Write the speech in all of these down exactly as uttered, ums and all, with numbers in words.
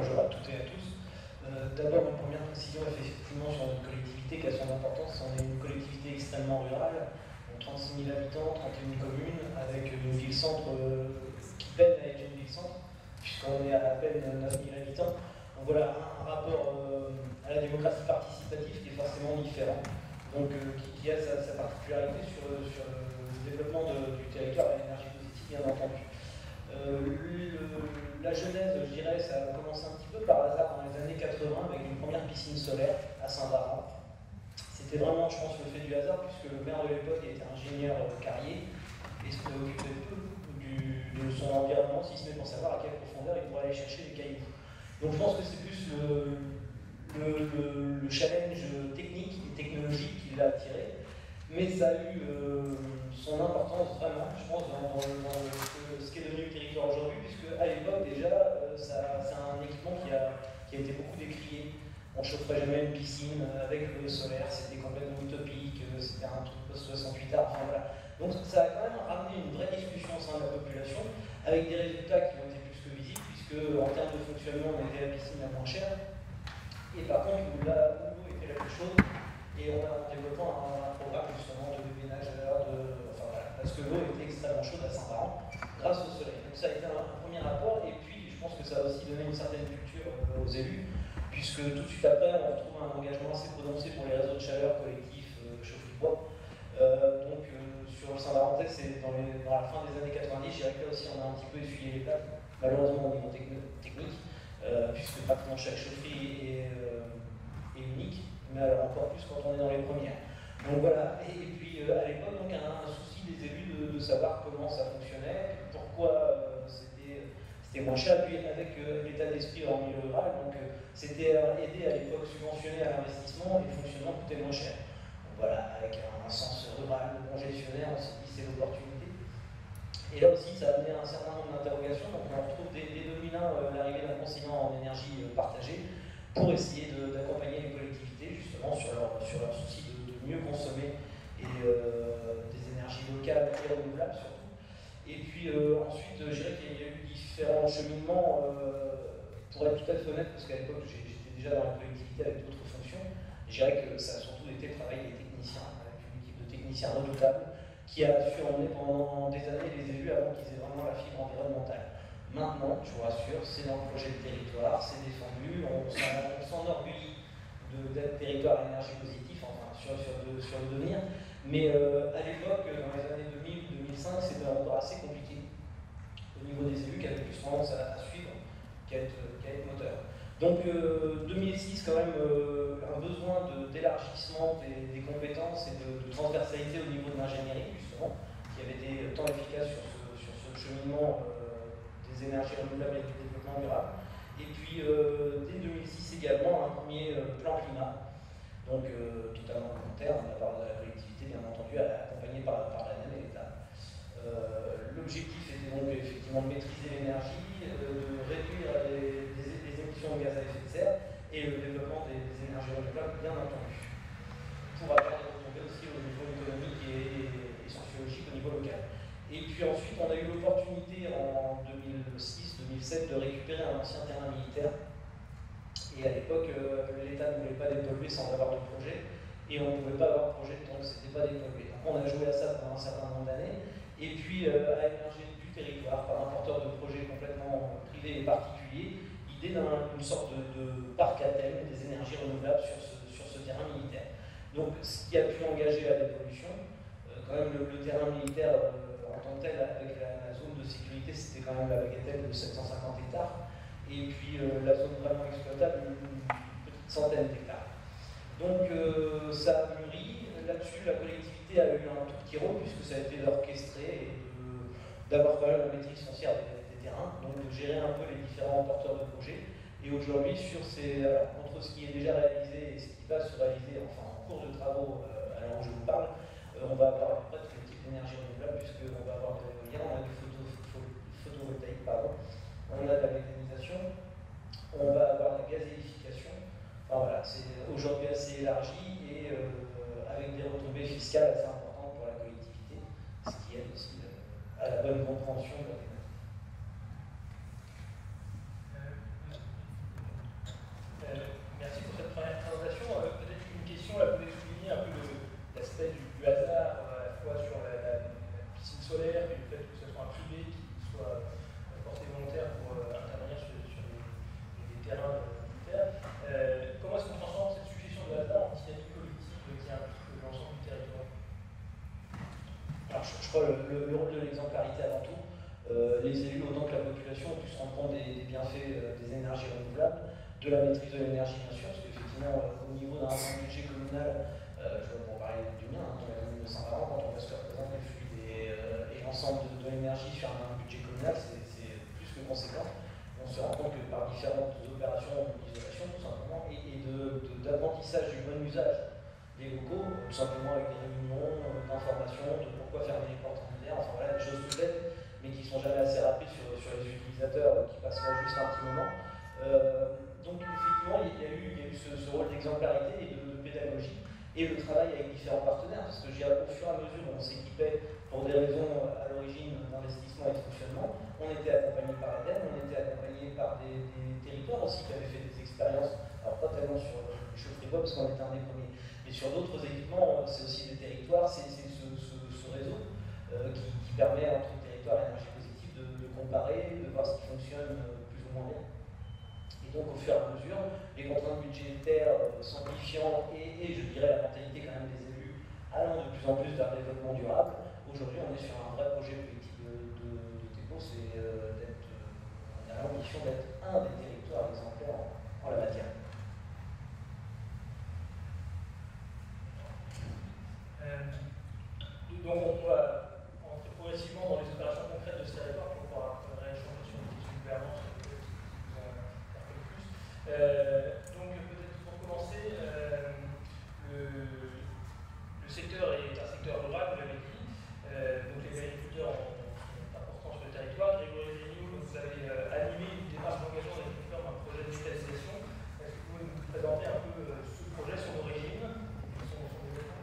bonjour à toutes et à tous. Euh, D'abord, une première précision effectivement sur notre collectivité qui a son importance. On est une collectivité extrêmement rurale, trente-six mille habitants, trente et une communes, avec une ville-centre euh, qui peine à être une ville-centre, puisqu'on est à à peine neuf mille habitants. Donc voilà, un, un rapport euh, à la démocratie participative qui est forcément différent, donc euh, qui, qui a sa, sa particularité sur, sur le développement de, du territoire à l'énergie positive, bien entendu. Euh, le, la genèse, je dirais, ça a commencé un petit peu par hasard dans les années quatre-vingts avec une première piscine solaire à Saint-Varan. C'était vraiment, je pense, le fait du hasard, puisque le maire de l'époque était ingénieur carrier et se préoccupait peu du, de son environnement, si ce n'est pour savoir à quelle profondeur il pourrait aller chercher des cailloux. Donc je pense que c'est plus le, le, le, le challenge technique et technologique qui l'a attiré, mais ça a eu euh, son importance vraiment, je pense, dans, dans, dans le, ce qui est devenu le territoire aujourd'hui, puisque à l'époque déjà, euh, ça, c'est un équipement qui a, qui a été beaucoup décrié. On ne chaufferait jamais une piscine avec le solaire, c'était complètement utopique, c'était un truc post soixante-huit A, enfin voilà. Donc ça a quand même ramené une vraie discussion au sein de la population, avec des résultats qui ont été plus que visibles, puisque en termes de fonctionnement, on était la piscine la moins chère, et par contre, là où l'eau était la plus chaude, et on a en développant un, un programme justement de ménageurs, de, enfin voilà, parce que l'eau était extrêmement chaude à Saint-Varan, grâce au soleil. Donc ça a été un, un premier rapport, et puis je pense que ça a aussi donné une certaine culture euh, aux élus, puisque tout de suite après, on retrouve un engagement assez prononcé pour les réseaux de chaleur collectifs euh, chauffe-bois. Euh, donc euh, sur le Saint-Varentais, c'est dans, dans la fin des années quatre-vingt-dix, je dirais que là aussi on a un petit peu essuyé les plates, malheureusement au niveau technique, euh, puisque pratiquement chaque chaufferie est, euh, est unique, mais alors encore plus quand on est dans les premières. Donc voilà, et, et puis euh, à l'époque, donc un, un souci des élus de, de savoir comment ça fonctionnait, pourquoi euh, c'était c'était moins cher, puis avec euh, l'état d'esprit en milieu rural, donc euh, c'était euh, aider à l'époque subventionner à l'investissement et le fonctionnement coûtait moins cher. Donc voilà, avec un, un sens rural, bon gestionnaire, on s'est dit c'est l'opportunité. Et là aussi, ça a amené un certain nombre d'interrogations, donc on retrouve des, des dominants, euh, l'arrivée d'un conseiller en énergie euh, partagée, pour essayer d'accompagner les collectivités justement sur leur, sur leur souci de, de mieux consommer et, euh, des énergies locales et renouvelables surtout. Et puis euh, ensuite, je dirais qu'il y a eu différents cheminements, euh, pour être tout à fait honnête, parce qu'à l'époque j'étais déjà dans la collectivité avec d'autres fonctions, je dirais que ça a surtout été le travail des techniciens, avec une équipe de techniciens redoutables, qui a su emmener pendant des années les élus avant qu'ils aient vraiment la fibre environnementale. Maintenant, je vous rassure, c'est dans le projet de territoire, c'est défendu, on s'enorgueillit d'être territoire à énergie positive, enfin sur, sur, de, sur le devenir, mais euh, à l'époque, dans les années deux mille deux mille cinq, c'était encore assez compliqué au niveau des élus qui avaient plus tendance à, à suivre qu'à être, qu'à être moteur. Donc euh, deux mille six, quand même, euh, un besoin d'élargissement des, des compétences et de, de transversalité au niveau de l'ingénierie, justement, qui avait été tant efficace sur ce, sur ce cheminement euh, des énergies renouvelables et du développement durable. Et puis, euh, dès deux mille six également, un premier euh, plan climat, donc euh, totalement volontaire, de la part de la collectivité, bien entendu, accompagné par, par l'A N E et l'État. Euh, L'objectif était donc effectivement de maîtriser l'énergie, euh, de réduire les, les, les émissions de gaz à effet de serre et le développement des, des énergies renouvelables, bien entendu, pour avoir des retombées aussi au niveau économique et, et sociologique au niveau local. Et puis ensuite, on a eu l'opportunité en deux mille six deux mille sept de récupérer un ancien terrain militaire. Et à l'époque, euh, l'État ne voulait pas dépolluer sans avoir de projet, et on ne pouvait pas avoir de projet tant que ce n'était pas dépollué. Donc on a joué à ça pendant un certain nombre d'années, et puis euh, à émerger du territoire par un porteur de projet complètement privé et particulier, l'idée d'une sorte de, de parc à thème des énergies renouvelables sur ce, sur ce terrain militaire. Donc ce qui a pu engager la dépollution, euh, quand même le, le terrain militaire euh, en tant que tel, avec la, la zone de sécurité, c'était quand même la bagatelle de sept cent cinquante hectares, et puis euh, la zone vraiment exploitable, une, une petite centaine d'hectares. Donc euh, ça a mûri. Là-dessus, la collectivité a eu un tout petit rôle, puisque ça a été d'orchestrer et d'avoir quand même la maîtrise foncière des, des terrains, donc de gérer un peu les différents porteurs de projets. Et aujourd'hui, sur ces, alors, entre ce qui est déjà réalisé et ce qui va se réaliser, enfin en cours de travaux, euh, à l'heure où je vous parle, euh, on va avoir à peu près tous les types d'énergie renouvelable, puisqu'on va avoir de l'éolien, on a du photo, photo, photovoltaïque, pardon, on a de la méthanisation, on va avoir de la gazéification. Enfin voilà, c'est aujourd'hui assez élargi et euh, avec des retombées fiscales assez importantes pour la collectivité, ce qui aide aussi euh, à la bonne compréhension de la thématique. le, le rôle de l'exemplarité avant tout. Euh, les élus, autant que la population, ont pu se rendre compte des, des bienfaits euh, des énergies renouvelables, de la maîtrise de l'énergie bien sûr, parce qu'effectivement euh, au niveau d'un budget communal, euh, je vois pour parler du mien, hein, dans la commune de Saint-Laurent, quand on voit ce que représente les flux des, euh, et l'ensemble de, de l'énergie sur un budget communal, c'est plus que conséquent. On se rend compte que par différentes opérations d'isolation tout simplement, et, et d'apprentissage du bon usage des locaux, tout simplement avec des réunions, euh, d'information, de pourquoi fermer les portes en hiver, enfin voilà, des choses tout bêtes, mais qui ne sont jamais assez rapides sur, sur les utilisateurs, qui passent pas juste un petit moment. Euh, donc effectivement, il y a eu, il y a eu ce, ce rôle d'exemplarité et de, de pédagogie, et le travail avec différents partenaires, parce que j'ai au fur et à mesure où on s'équipait pour des raisons à l'origine d'investissement et de fonctionnement, on était accompagné par l'A D E M, on était accompagné par des, des territoires aussi qui avaient fait des expériences, alors pas tellement sur le chauffe-bois parce qu'on était un des premiers, mais sur d'autres équipements, c'est aussi des territoires, c'est ce, ce, ce réseau euh, qui, qui permet entre territoires à énergie positive de, de comparer, de voir ce qui fonctionne plus ou moins bien. Et donc au fur et à mesure, les contraintes budgétaires euh, s'amplifiant et, et je dirais la mentalité quand même des élus allant de plus en plus vers le développement durable, aujourd'hui on est sur un vrai projet politique de, de, de TECO, c'est euh, d'être, euh, on a l'ambition d'être un des territoires exemplaires en, en la matière. Euh, donc on va entrer progressivement dans les opérations concrètes de ce territoire pour pouvoir rééchanger sur les questions de gouvernance qui vous interpellent plus. Euh, donc peut-être pour commencer, euh, le, le secteur est un secteur rural, vous l'avez dit, euh, donc les agriculteurs sont importants sur le territoire. Grégory Vignoux, vous avez euh, animé une démarche d'engagement des agriculteurs dans un projet de méthanisation. Est-ce que vous pouvez nous présenter un peu euh, ce projet, son origine, son, son développement?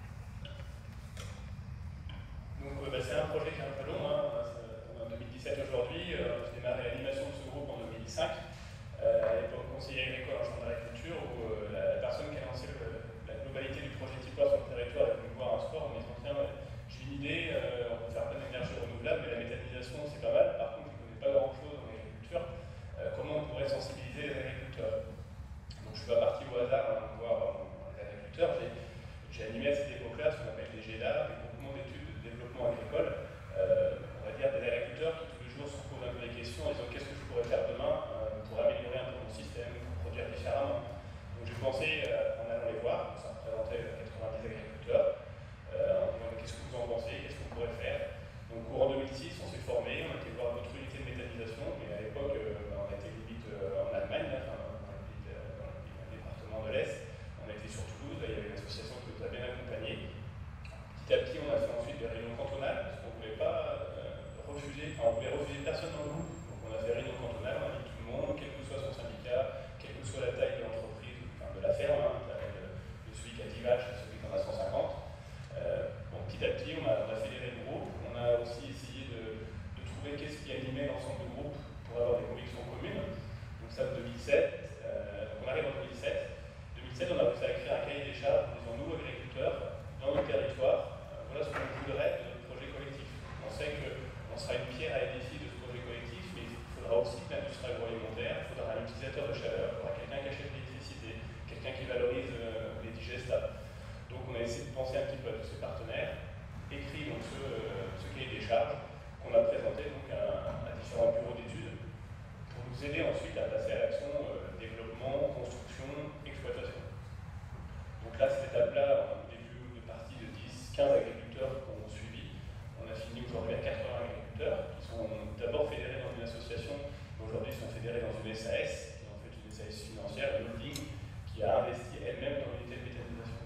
Donc euh, bah, c'est un projet qui est un peu long, hein. On est en deux mille dix-sept aujourd'hui, euh, j'ai démarré l'animation de ce groupe en deux mille cinq, euh, à l'époque conseiller agricole en chambre d'agriculture, où euh, la, la personne qui a lancé le, la globalité du projet Tipois sur le territoire est venue me voir un soir en me disant tiens, j'ai une idée, euh, on peut faire plein d'énergie renouvelable, mais la méthanisation c'est pas mal, par contre je ne connais pas grand chose en agriculture, euh, comment on pourrait sensibiliser les agriculteurs? Donc je suis pas parti au hasard hein, voir euh, les agriculteurs, j'ai animé à cette époque-là ce qu'on appelle des G E D A, des groupements d'études de développement agricole, euh, on va dire des agriculteurs qui tous les jours se posent un peu des questions en disant qu'est-ce que je pourrais faire demain euh, pour améliorer un peu mon système, pour produire différemment. Donc j'ai pensé euh, en allant les voir, ça représentait quatre-vingt-dix agriculteurs, euh, en disant qu'est-ce que vous en pensez, qu'est-ce qu'on pourrait faire. Donc courant deux mille six, on s'est formé, on a été voir notre unité de méthanisation, mais à l'époque euh, on a été limite euh, en Allemagne, là, enfin, dans, le pays, euh, dans le département de l'Est, on a été sur Toulouse, là, il y avait une association qui nous a bien accompagnés. Petit à petit, on a fait ensuite des réunions cantonales, parce qu'on ne voulait pas euh, refuser, enfin on voulait refuser personne dans le groupe. Donc on a fait des réunions cantonales, on a dit tout le monde, quel que soit son syndicat, quelle que soit la taille de l'entreprise, enfin de la ferme, hein, de, de celui qui a dix vaches à celui qui en a cent cinquante. Euh, donc petit à petit, on a, on a fédéré le groupe, on a aussi essayé de, de trouver qu'est-ce qui animait l'ensemble du groupe pour avoir des convictions communes. Donc ça, en deux mille sept, euh, on arrive en deux mille sept. deux mille sept, on a réussi à écrire un cahier des charges en disant nous, agriculteurs, dans nos territoires, euh, voilà ce qu'on voudrait de notre projet collectif. On sait qu'on sera une pierre à l'édifice de ce projet collectif, mais il faudra aussi que l'industrie agroalimentaire, il faudra un utilisateur de chaleur, il faudra quelqu'un qui achète l'électricité, quelqu'un qui valorise euh, les digestables. Donc on a essayé de penser un petit peu à tous ces partenaires, écrit donc ce, euh, ce cahier des charges qu'on a présenté donc à, à différents bureaux d'études pour nous aider ensuite à passer à l'action euh, développement, construction, exploitation. Donc là, cette étape-là, au début de partie de dix quinze agriculteurs qu'on a suivi, on a fini aujourd'hui à quatre-vingts agriculteurs qui sont d'abord fédérés dans une association, mais aujourd'hui sont fédérés dans une S A S, qui est en fait une S A S financière, une holding, qui a investi elle-même dans l'unité de méthanisation.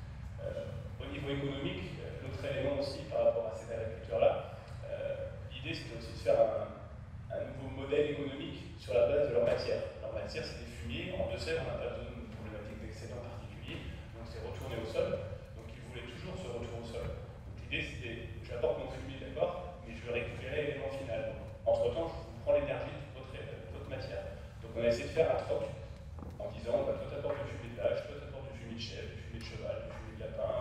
Euh, au niveau économique, l'autre élément aussi par rapport à ces agriculteurs-là, euh, l'idée c'était aussi de faire un, un nouveau modèle économique sur la base de leur matière. Leur matière, c'est des fumiers. En Deux-Sèvres, on n'a pas besoin d'une problématique d'excédent particulier, donc c'est retourner au sol. Donc ils voulaient toujours ce retour au sol. Donc l'idée c'était, j'apporte mon fumier, d'accord, mais je vais récupérer l'élément final. Entre-temps, je vous prends l'énergie de votre, votre matière. Donc on a essayé de faire un troc en disant, bah, toi t'apportes du fumier de vache, toi t'apportes du fumier de chèvre, du fumier de cheval, du fumier de lapin,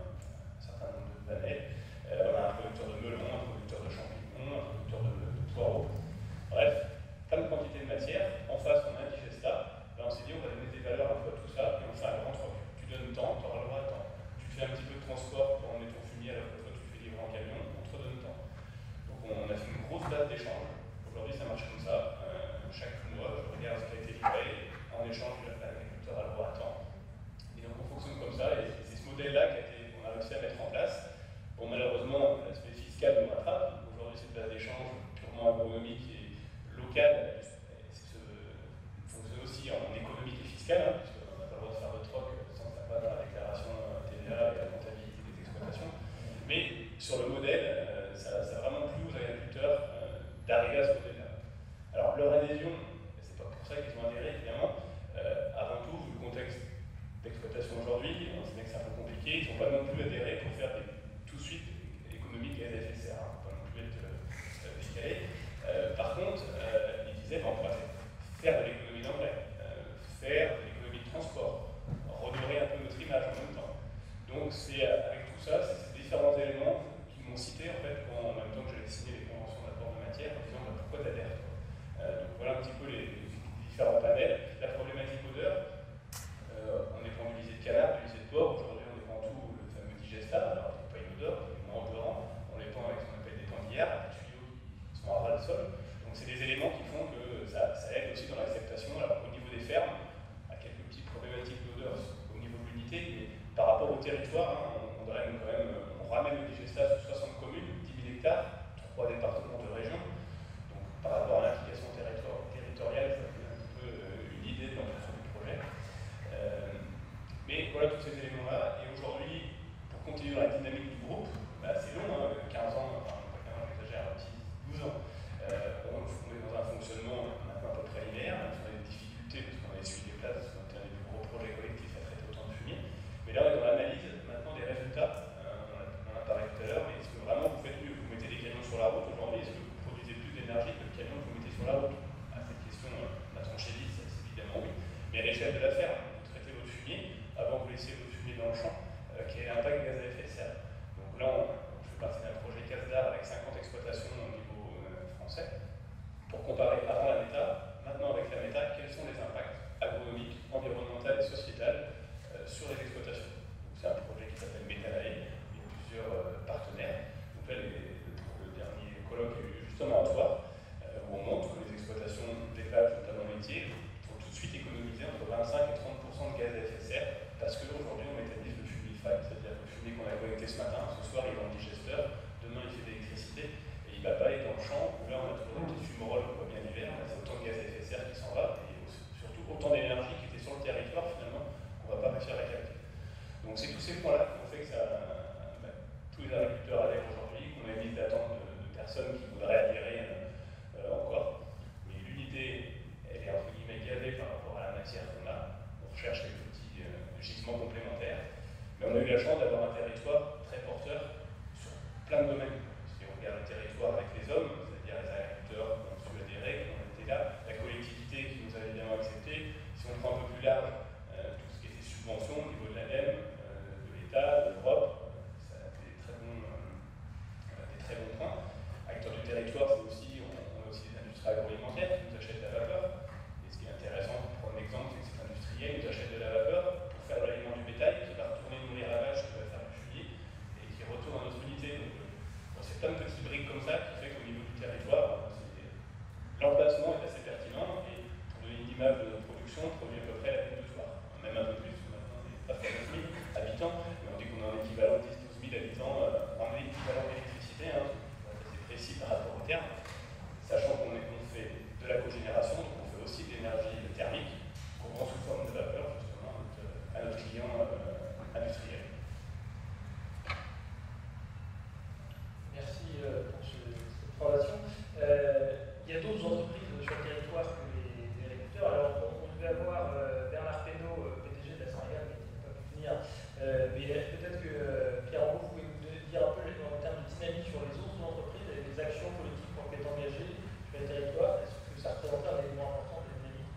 un certain nombre de planètes. Euh, on a un producteur de melon, un producteur de champignons, un producteur de, de poireaux. Bref, plein de quantité de matière. En face, on a un digesta. Là, on s'est dit, on va donner des valeurs un peu à tout ça, et on fait un grand troc. Tu donnes temps, tu auras le droit à temps. Tu fais un petit peu de transport pour emmener ton fumier alors que toi, tu fais livrer en camion, on te redonne temps. d'échange. Aujourd'hui, ça marche comme ça. Euh, chaque mois, je regarde ce qui a été livré. En échange, l'agriculteur a le droit à temps. Et donc, on fonctionne comme ça. Et c'est ce modèle-là qu'on a réussi à mettre en place. Bon, malheureusement, l'aspect fiscal nous rattrape. Aujourd'hui, cette base d'échange purement agronomique et locale fonctionne aussi en économique et fiscale, hein, puisqu'on n'a pas le droit de faire de troc sans que ça passe dans la déclaration T V A et la comptabilité des exploitations. Mais sur le modèle, euh, ça, ça a vraiment plu aux agriculteurs euh, d'arriver à ce modèle-là. Alors, leur adhésion, c'est pas pour ça qu'ils ont adhéré, évidemment. Euh, avant tout, vu le contexte d'exploitation aujourd'hui, on sait bien que c'est un peu compliqué, ils n'ont pas non plus adhéré pour faire des, tout de suite économique gaz à effet de serre, hein, pas non plus être euh, décalé. Euh, par contre, euh, ils disaient, ben, on pourrait faire de l'économie d'engrais, euh, faire de l'économie de transport, redorer un peu notre image en même temps. Donc, c'est avec tout ça, c'est ces différents éléments qui m'ont cité, en fait, quand, en même temps que j'avais signé les conventions d'apport de matière, en disant, ben, pourquoi t'adhères, toi euh, Donc, voilà un petit peu les, les différents panels. La problématique odeur, euh, on dépend du lisier de canard, du lisier de porc. Aujourd'hui, on dépend tout le fameux digesta, alors il n'y a pas une odeur, il est moins odorant. On dépend avec ce qu'on appelle des pendillères, des tuyaux qui sont à ras de sol. Donc, c'est des éléments qui font que ça, ça aide aussi dans l'acceptation. Alors, au niveau des fermes, à quelques petites problématiques d'odeur au niveau de l'unité, mais par rapport au territoire, hein, on, on, draine quand même, on ramène le digestat sur soixante communes, dix mille hectares, trois départements de région. Donc, par rapport à l'implication territoriale, ça fait un petit peu euh, une idée de l'ambition du projet. Euh, mais voilà tous ces éléments-là. Et aujourd'hui, pour continuer dans la dynamique du groupe, bah, c'est long, hein, quinze ans, enfin, j'exagère, douze ans. Euh, on, on est dans un fonctionnement maintenant à peu près linéaire, même si on a des difficultés parce qu'on a essuyé des places, parce qu'on était un des plus gros projets collectifs à traiter autant de fumier. Mais là, on est dans l'analyse maintenant des résultats. Euh, on, a, on en a parlé tout à l'heure, mais est-ce que vraiment vous faites mieux? Vous mettez des camions sur la route aujourd'hui, est-ce que vous produisez plus d'énergie que le camion que vous mettez sur la route? À cette question, la tranchée dix, c'est évidemment oui. Mais à l'échelle de la ferme, vous traitez votre fumier, avant vous laissez votre fumier dans le champ, euh, quel est l'impact gaz à effet de serre? Donc là, on, je fais partie d'un projet CASDAR avec cinquante exploitations au niveau euh, français, pour comparer avant la méta, maintenant avec la méta, quels sont les impacts agronomiques, environnementaux et sociétals euh, sur les exploitations. C'est un projet qui s'appelle Métanae, il y a plusieurs euh, partenaires. Donc là, les, le, le dernier colloque est justement à Troyes, euh, où on montre que les exploitations d'élevage, notamment laitiers, vont tout de suite économiser entre vingt-cinq et trente pour cent de gaz à effet de serre, parce qu'aujourd'hui, on méthanise le fumify, c'est-à-dire que le fumier qu'on a collecté ce matin, ce soir, il est dans le digesteur, demain, il fait de l'électricité, et il ne va pas aller dans le champ, où là, on a toujours des petites fumerolles, on voit bien l'hiver, c'est autant de gaz à effet de serre qui s'en va, et surtout autant d'énergie qui était sur le territoire, finalement, qu'on ne va pas réussir à capter. Donc, c'est tous ces points-là qui ont fait que ça, bah, tous les agriculteurs adhèrent aujourd'hui, qu'on évite d'attendre de, de personnes qui voudraient adhérer euh, encore. Mais l'unité, elle est entre guillemets gavée par rapport à la matière qu'on a. On recherche des petits euh, gisements complémentaires. Mais on a eu la chance d'avoir un territoire très porteur sur plein de domaines. Si on regarde le territoire avec les hommes, c'est-à-dire les agriculteurs qui ont su adhérer, qui ont été là, la collectivité qui nous avait bien accepté. Si on prend un peu plus large, euh, tout ce qui était subvention au niveau de l'ADEME, euh, de l'État, de l'Europe, ça a des très bons, euh, des très bons points. Acteurs du territoire, c'est aussi, on, on a aussi des industries agroalimentaires qui nous achètent de la vapeur. Et ce qui est intéressant, pour prendre un exemple, c'est que cet industriel nous achète de la vapeur pour faire de l'aliment du bétail, qui va retourner nourrir la vache, qui va faire du fumier, et qui retourne dans notre unité. Donc, bon, c'est plein de petites briques comme ça qui fait qu'au niveau du territoire, l'emplacement est assez pertinent. Et pour donner une image de notre production, on produit à peu près la tête de soir. Même un peu plus, maintenant on est pas neuf mille habitants, mais on dit qu'on a un équivalent de dix à douze mille habitants euh, en équivalent d'électricité, hein, c'est précis par rapport au terme, sachant qu'on on fait de la cogénération, donc on fait aussi de l'énergie thermique, qu'on vend sous forme de vapeur justement à notre, à notre client euh, industriel. Merci euh, pour ce, cette présentation. Euh, il y a d'autres entreprises sur le territoire que les, les agriculteurs. Alors, on, on devait avoir euh, Bernard Pénaud, euh, P D G de la Saint-Régal, mais qui n'a pas pu venir. Euh, mais peut-être que euh, Pierre Angot, vous pouvez nous dire un peu en termes de dynamique sur les autres entreprises et les actions politiques qui ont été engagées sur le territoire. Est-ce que ça représente un élément important de la dynamique?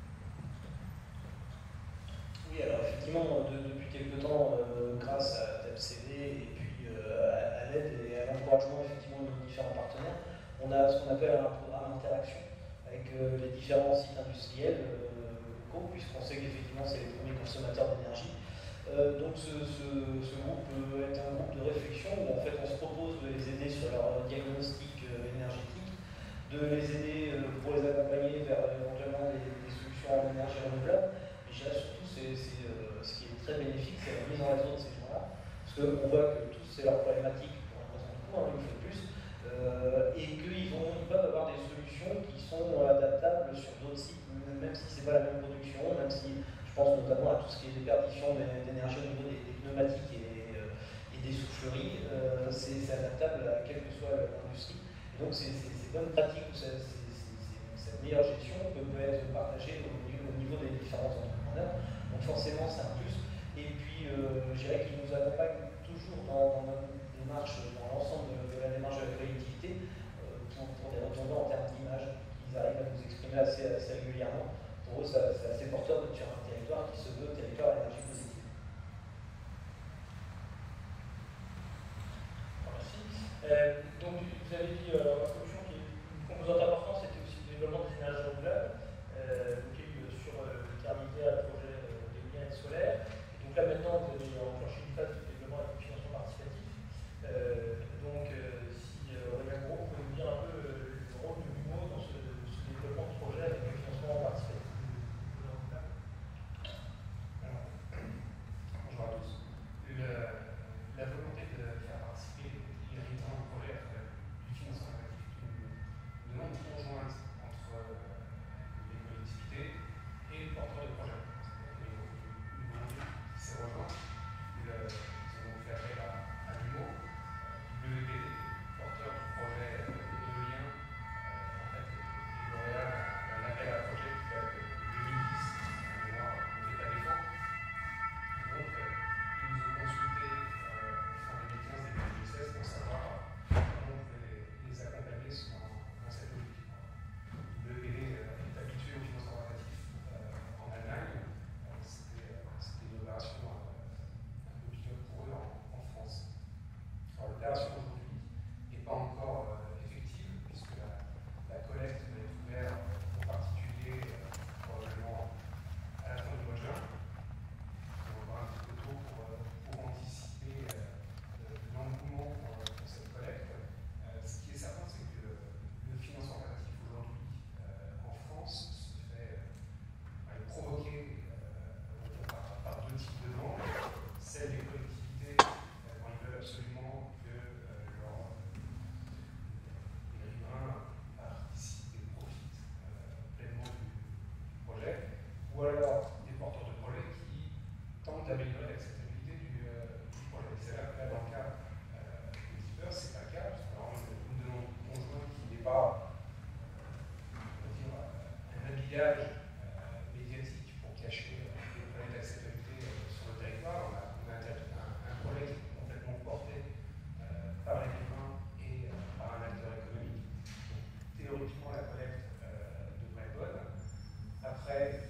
Oui, alors effectivement, de, depuis quelque temps, euh, grâce à T E P C V et puis euh, à, à l'aide et à l'encouragement effectivement de nos différents partenaires, on a ce qu'on appelle un programme d'interaction avec euh, les différents sites industriels euh, locaux, puisqu'on sait qu'effectivement c'est les premiers consommateurs d'énergie. Euh, donc ce, ce, ce groupe euh, est un groupe de réflexion où en fait on se propose de les aider sur leur diagnostic euh, énergétique de les aider euh, pour les accompagner vers éventuellement des, des solutions en énergie renouvelable. Mais je dirais surtout, c'est, c'est, euh, ce qui est très bénéfique, c'est la mise en réseau de ces gens-là. Parce qu'on voit que tous, c'est leur problématique pour une raison de coût, hein, une fois de plus, euh, et qu'ils vont, ils peuvent avoir des solutions qui sont adaptables sur d'autres sites, même si ce n'est pas la même production, même si je pense notamment à tout ce qui est déperdition d'énergie au niveau des, des pneumatiques et, euh, et des souffleries, euh, c'est adaptable à quelle que soit l'industrie. Donc ces bonnes pratiques, cette meilleure gestion peut, peut être partagée au niveau, au niveau des différents entrepreneurs. Donc forcément c'est un plus. Et puis euh, je dirais qu'ils nous accompagnent toujours dans, dans notre démarche, dans l'ensemble de, de la démarche de la collectivité, euh, pour, pour des retombées en termes d'image qu'ils arrivent à nous exprimer assez, assez régulièrement. Pour eux, c'est assez porteur de sur un territoire qui se veut territoire à énergie positive. Merci. Euh, donc vous avez dit euh, la solution qui est une composante importante, c'était aussi le développement des énergies renouvelables, euh, donc il y a eu sur euh, l'intermédiaire projet euh, d'éolien et de solaire. Et donc là maintenant vous avez enclenché une phase de développement avec le financement participatif. Euh, donc euh, si euh, Aurélien Gros, vous pouvez nous dire un peu euh, le rôle de l'U M O dans ce, ce développement de projet avec le financement participatif. Bonjour à tous. Le, la volonté de faire participer les habitants au projet à travers du financement collectif, une demande conjointe entre euh, les collectivités et le porteur de projet. Une volonté qui s'est rejointe. Ils ont donc fait appel à, à l'U M O, W P D, porteur du projet éolien, euh, en fait, est lauréat d'un appel à projet qui date de deux mille dix, la mémoire ne fait pas défaut. Donc, euh, ils nous ont consulté euh, fin deux mille quinze et deux mille seize pour savoir comment on pouvait les, les accompagner dans, dans cette logique. W P D est habitué au financement participatif euh, en Allemagne. Euh, C'était euh, une opération euh, un peu pilote pour eux en, en France. Alors, l'opération aujourd'hui n'est pas encore euh, effective, puisque la, la collecte va être ouverte euh, aux particuliers euh, probablement à la fin du mois de juin. Un petit peu tôt pour, pour anticiper euh, l'engouement pour, pour cette collecte. Euh, ce qui est certain, c'est que le financement participatif aujourd'hui euh, en France se fait euh, provoquer euh, par, par deux types de demandes. Celle des collectivités, euh, quand ils veulent absolument que euh, leur, les riverains participent et profitent euh, pleinement du, du projet, ou alors des porteurs de projets qui tente d'améliorer l'acceptabilité du, euh, du projet. C'est là que là, dans le cas euh, de Deeper, ce n'est pas le cas, parce qu'on a une demande conjointe qui n'est pas euh, on va dire, un habillage euh, médiatique pour cacher euh, les problèmes d'acceptabilité euh, sur le territoire. On a, on a un, un projet qui est complètement porté euh, par les riverains et euh, par un acteur économique. Donc, théoriquement, la collecte euh, devrait être bonne. Après,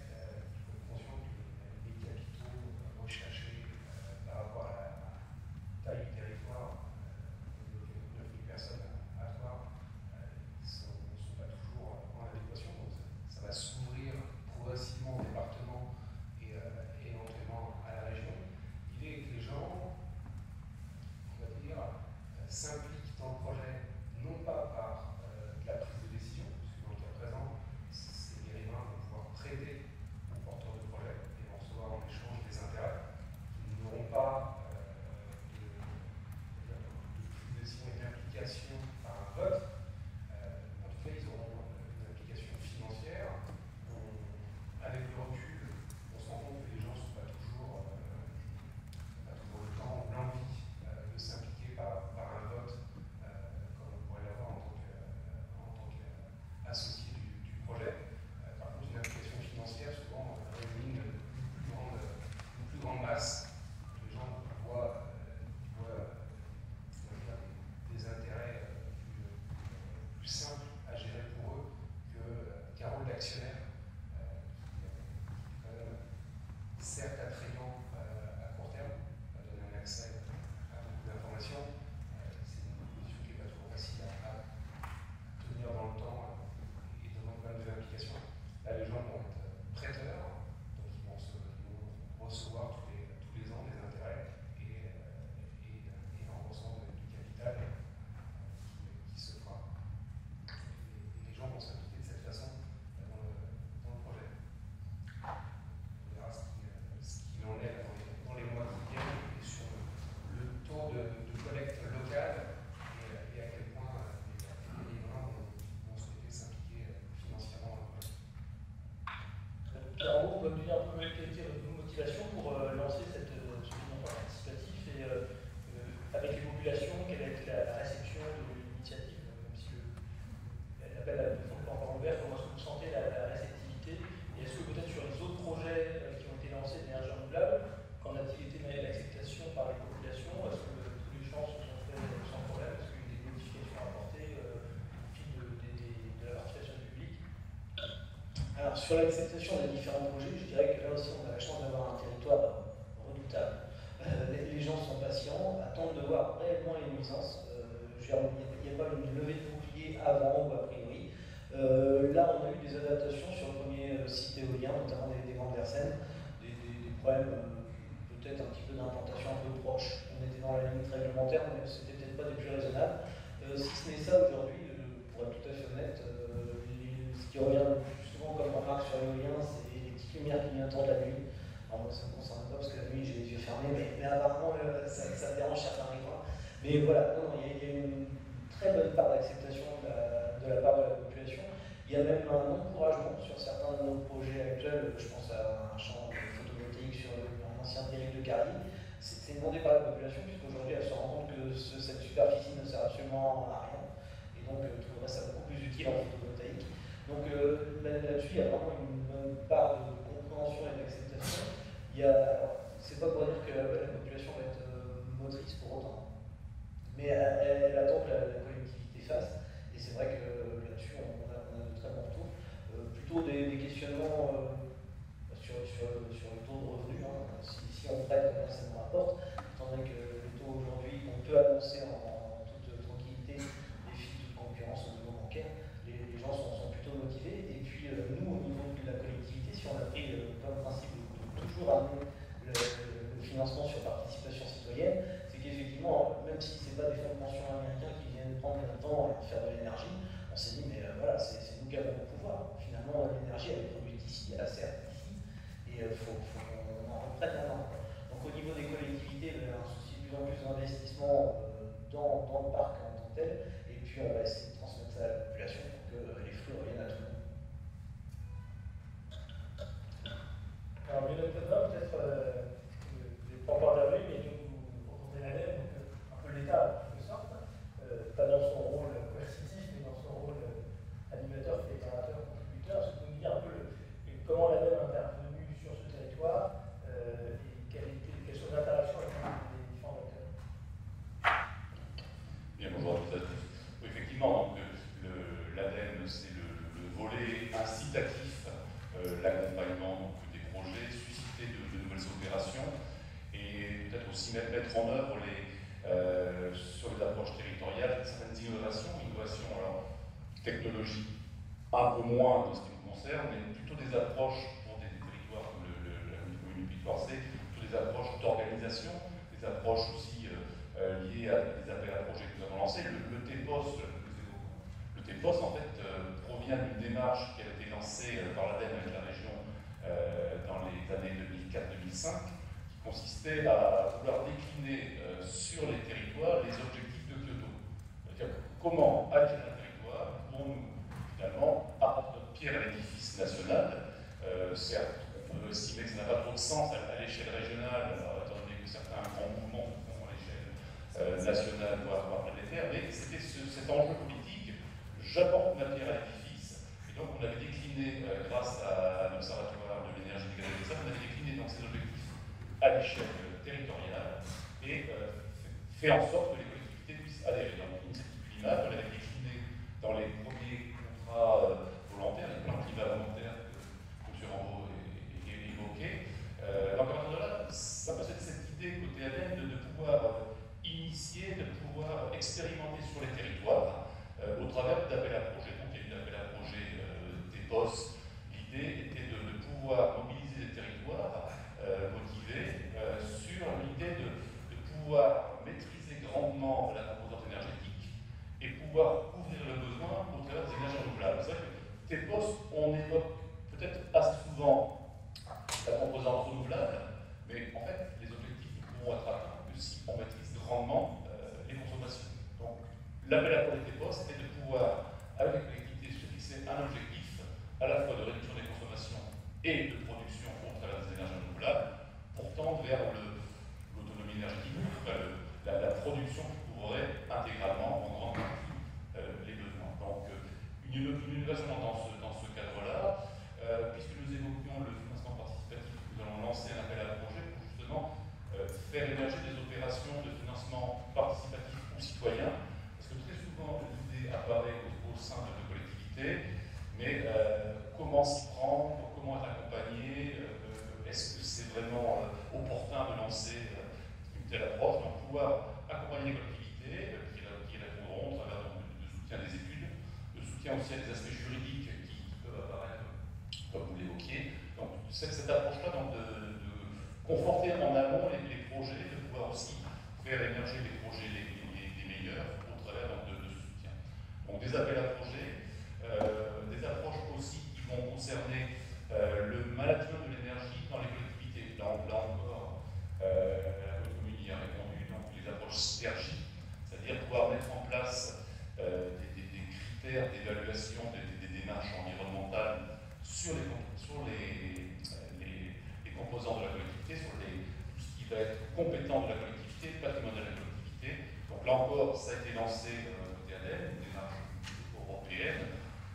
recherché euh, par rapport à la taille du territoire, euh, neuf mille personnes à, à voir, euh, ne sont, sont pas toujours en adéquation. Donc ça, ça va s'ouvrir progressivement au département et, euh, et éventuellement à la région. L'idée est que les gens, on va dire, euh, s'impliquent dans le projet, non pas par euh, de la prise de décision, puisque dans le cas présent, les riverains vont pouvoir prêter aux porteurs de projet et vont recevoir en échange des intérêts. Ils n'auront pas euh, de, de, de prise de décision et d'implication par un vote. Euh, en tout cas, ils auront une implication financière. On, avec le recul, on se rend compte que les gens ne sont pas toujours, euh, pas toujours le temps ou l'envie euh, de s'impliquer par, par un vote, euh, comme on pourrait l'avoir en tant qu'associé du, du projet. Euh, par contre, une implication financière, souvent, euh, réunit une, une, plus grande, une plus grande masse. Les gens voient, euh, voient dire, des, des intérêts euh, plus, euh, plus simples à gérer pour eux qu'un qu rôle d'actionnaire euh, qui, euh, qui est quand même certes attrayant euh, à court terme, va donner un accès à beaucoup d'informations. Euh, C'est une position qui n'est pas toujours facile à, à tenir dans le temps et demande quand même de l'implication. Là, les gens vont être prêteurs, donc ils vont, se, ils vont recevoir tous les, tous les ans des intérêts et, et, et un remboursement du capital qui, qui se fera. Et les gens Alors sur l'acceptation des différents projets, je dirais que là aussi on a la chance d'avoir un territoire redoutable. Euh, les, les gens sont patients, attendent de voir réellement les nuisances. Euh, il n'y a, a pas une levée de bouclier avant ou a priori. Euh, là on a eu des adaptations sur le premier euh, site éolien, notamment des, des Grandes Versailles, des, des, des problèmes euh, peut-être un petit peu d'implantation un peu proche. On était dans la limite réglementaire, mais c'était peut-être pas des plus raisonnables. Euh, si ce n'est ça aujourd'hui, pour être tout à fait honnête, euh, les, ce qui revient le plus souvent comme remarque sur l'éolien, c'est les petites lumières qui clignotent la nuit. Alors moi ça ne me concerne pas parce que la nuit j'ai les yeux fermés, mais, mais apparemment euh, ça, ça dérange certains riverains. Mais voilà, non, il y, y a une très bonne part d'acceptation de, de la part de la population. Il y a même un encouragement sur certains de nos projets actuels. Je pense à un champ photovoltaïque sur un ancien terril de Carly. C'est demandé par la population, puisqu'aujourd'hui elle se rend compte que ce, cette superficie ne sert absolument à rien. Et donc euh, trouverait ça beaucoup plus utile en photovoltaïque. Donc euh, là-dessus, il y a vraiment une bonne part de compréhension et d'acceptation. C'est pas pour dire que la population va être euh, motrice pour autant, mais elle, elle, elle attend que la, la collectivité fasse, et c'est vrai que là-dessus, on, on, on a de très bons retours. Euh, plutôt des, des questionnements euh, sur, sur, sur le taux de revenu. Hein. Si, si on prête, combien ça nous rapporte, étant donné que le taux aujourd'hui, on peut annoncer en, en toute tranquillité des filles de concurrence au niveau bancaire, les, les gens sont, sont plutôt motivés. Et puis euh, nous, au niveau de la collectivité, si on a pris euh, comme principe de toujours amener le, le financement sur participation citoyenne, c'est qu'effectivement, même si ce n'est pas des fonds de pension américains qui viennent prendre le temps et faire de l'énergie, on s'est dit, mais euh, voilà, c'est nous qui avons le pouvoir. Finalement, l'énergie, elle est produite ici, elle a certes ici, et il euh, faut, faut qu'on en reprenne maintenant. Donc au niveau des collectivités, il y a un souci de plus en plus d'investissement euh, dans, dans le parc en tant que tel, et puis on va essayer de transmettre ça à la population pour que euh, les flux reviennent à tout le monde. Alors, Lionel Président, peut-être, euh, vous n'êtes pas encore d'avril, mais donc vous représentez l'A D E M, donc euh, un peu l'État en quelque sorte, euh, pas dans son rôle coercitif, mais dans son rôle euh, animateur, fédérateur, contributeur. Est-ce que vous pouvez nous dire un peu le, comment l'A D E M est intervenu sur ce territoire euh, et quelles, étaient, quelles sont les interactions avec les différents acteurs? Bien, bonjour à toutes et à tous. Oui, effectivement, l'A D E M, c'est le, le volet incitatif, euh, l'accompagnement des projets, susciter de, de nouvelles opérations et peut-être aussi mettre, mettre en œuvre les, euh, sur les approches territoriales certaines innovations, innovations alors technologie un peu moins dans ce qui nous concerne, mais plutôt des approches pour des, des territoires comme le, le, la commune du Puy-de-Forcé, plutôt des approches d'organisation, des approches aussi euh, euh, liées à des appels à projets que nous avons lancés. Le, le T P O S, le T P O S en fait euh, provient d'une démarche qui a été lancée euh, par l'A D E M avec la région Euh, dans les années deux mille quatre deux mille cinq, qui consistait à vouloir décliner euh, sur les territoires les objectifs de Kyoto. C'est-à-dire comment, à quel territoire, pouvons-nous finalement apporter notre pierre à l'édifice national. Euh, certes, on peut estimer que ça n'a pas trop de sens à, à l'échelle régionale, alors, étant donné que certains grands mouvements font à l'échelle euh, nationale, voire, voire planétaire, mais c'était ce, cet enjeu politique, j'apporte ma pierre à l'édifice, et donc on avait décliné, euh, grâce à l'Observatoire de l'énergie décarbonée, ça, on avait décliné donc ces objectifs à l'échelle territoriale et euh, fait en sorte que les collectivités puissent adhérer. Donc, l'initiative climat, on l'avait décliné dans les premiers contrats euh, volontaires, les plans climat volontaires que M. Rambaud évoquait. Euh, donc, à partir de là, ça peut être cette idée côté A D E M de, de pouvoir euh, initier, de pouvoir expérimenter sur les territoires euh, au travers d'appels à projets. Donc, il y a eu l'appel à projet euh, des P O S. L'idée était de, de pouvoir mobiliser les territoires euh, motivés euh, sur l'idée de, de pouvoir maîtriser grandement la composante énergétique et pouvoir couvrir le besoin au travers des énergies renouvelables. C'est vrai que T P O S, on évoque peut-être assez souvent la composante renouvelable, mais en fait, les objectifs ne pourront être atteints que si on maîtrise grandement euh, les consommations. Donc, l'appel à projet T P O S était de pouvoir, avec les collectivités, se fixer un objectif à la fois de réduction des consommations et de production au travers des énergies renouvelables, pour tendre vers l'autonomie énergétique, enfin le, la, la production qui couvrirait intégralement en grande partie euh, les besoins. Donc euh, une, une innovation dans ce, dans ce cadre-là, euh, puisque nous évoquions le financement participatif, nous allons lancer un appel à projet pour justement euh, faire émerger des opérations de financement participatif ou citoyen, parce que très souvent l'idée apparaît au, au sein de nos collectivités mais euh, comment s'y prendre, comment être accompagné, euh, est-ce que c'est vraiment euh, opportun de lancer euh, une telle approche, donc pouvoir accompagner les collectivités euh, qui, qui répondront au travers donc, de, de soutien des études, de soutien aussi à des aspects juridiques qui, qui peuvent apparaître, comme vous l'évoquiez. Donc cette, cette approche-là donc, de, de conforter en amont les, les projets, de pouvoir aussi faire émerger les projets les, les, les meilleurs au travers donc, de, de ce soutien. Donc des appels à projets, euh, des approches aussi qui vont concerner euh, le management de l'énergie dans les collectivités. Là, là encore, euh, la commune y a répondu, donc les approches synergiques, c'est-à-dire pouvoir mettre en place euh, des, des, des critères d'évaluation des, des, des démarches environnementales sur les, sur les, les, les composants de la collectivité, sur les, tout ce qui va être compétent de la collectivité, patrimoine de la collectivité. Donc là encore, ça a été lancé euh, côté A D E M, une démarche européenne.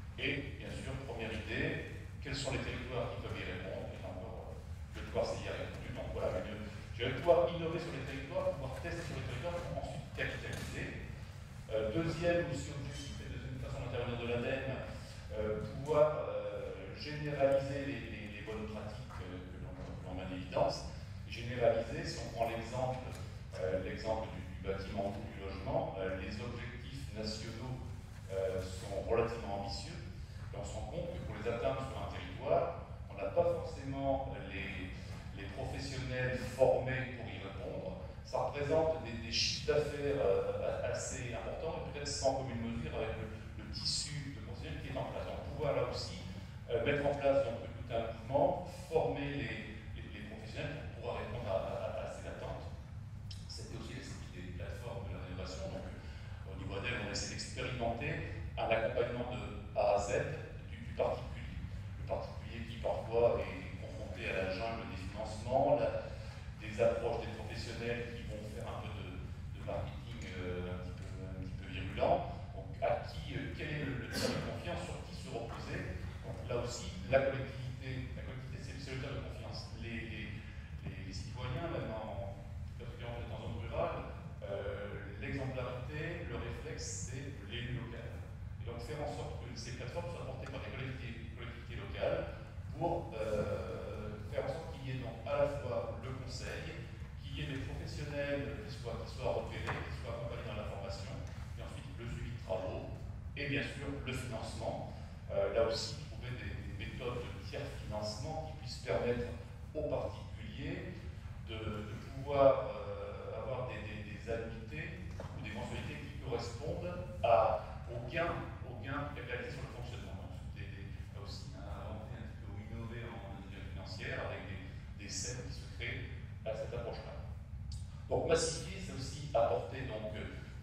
Et bien sûr, première idée, quels sont les territoires qui peuvent y répondre? Et là encore, le devoir c'est y a répondu. Donc voilà, je vais pouvoir innover sur les territoires, pouvoir tester sur les territoires pour ensuite capitaliser. Euh, deuxième aussi objectif, et deuxième façon d'intervenir de l'A D E M, euh, pouvoir euh, généraliser les, les, les bonnes pratiques euh, que l'on met en évidence. Généraliser, si on prend l'exemple euh, l'exemple du, du bâtiment ou du logement, euh, les objectifs nationaux euh, sont relativement ambitieux. Et on se rend compte que pour les atteindre sur un territoire, on n'a pas forcément les, les professionnels formés pour y répondre. Ça représente des, des chiffres d'affaires euh, assez importants, et peut-être sans commune mesure avec le, le tissu de professionnels qui est en place. Donc pouvoir là aussi euh, mettre en place donc, tout un mouvement, former les, les, les professionnels pour pouvoir répondre à, à, à ces attentes. C'était aussi l'esprit des plateformes de la rénovation. Donc au niveau A D E M, on essaie d'expérimenter un accompagnement de A à Z du, du particulier. Le particulier qui parfois est confronté à la jungle des financements, la, des approches des professionnels qui vont faire un peu de, de marketing euh, un, petit peu, un petit peu virulent. Donc à qui, euh, quel est le, le tiers de confiance, sur qui se reposer. Donc là aussi, la collectivité, la collectivité c'est le tiers de confiance. Les, les, les, les citoyens, même en, particulièrement en zone rurale, euh, l'exemplarité, le réflexe, c'est l'élu local. Et donc faire en sorte que ces plateformes soient portées par des collectivités, collectivités locales pour euh, faire en sorte qu'il y ait donc à la fois le conseil, qu'il y ait des professionnels qui soient, qui soient repérés, qui soient accompagnés dans la formation, et ensuite le suivi de travaux, et bien sûr le financement. Euh, là aussi, trouver des, des méthodes de tiers financement qui puissent permettre aux particuliers de, de pouvoir euh, avoir des, des, des annuités ou des mensualités qui correspondent à, aux gains, aux gains réalisés sur le fonctionnement. Donc, des, des, là aussi, inventer un petit peu ou innover en intelligence financière avec des, des scènes qui se créent à cette approche-là. Donc, massifier, c'est aussi apporter donc,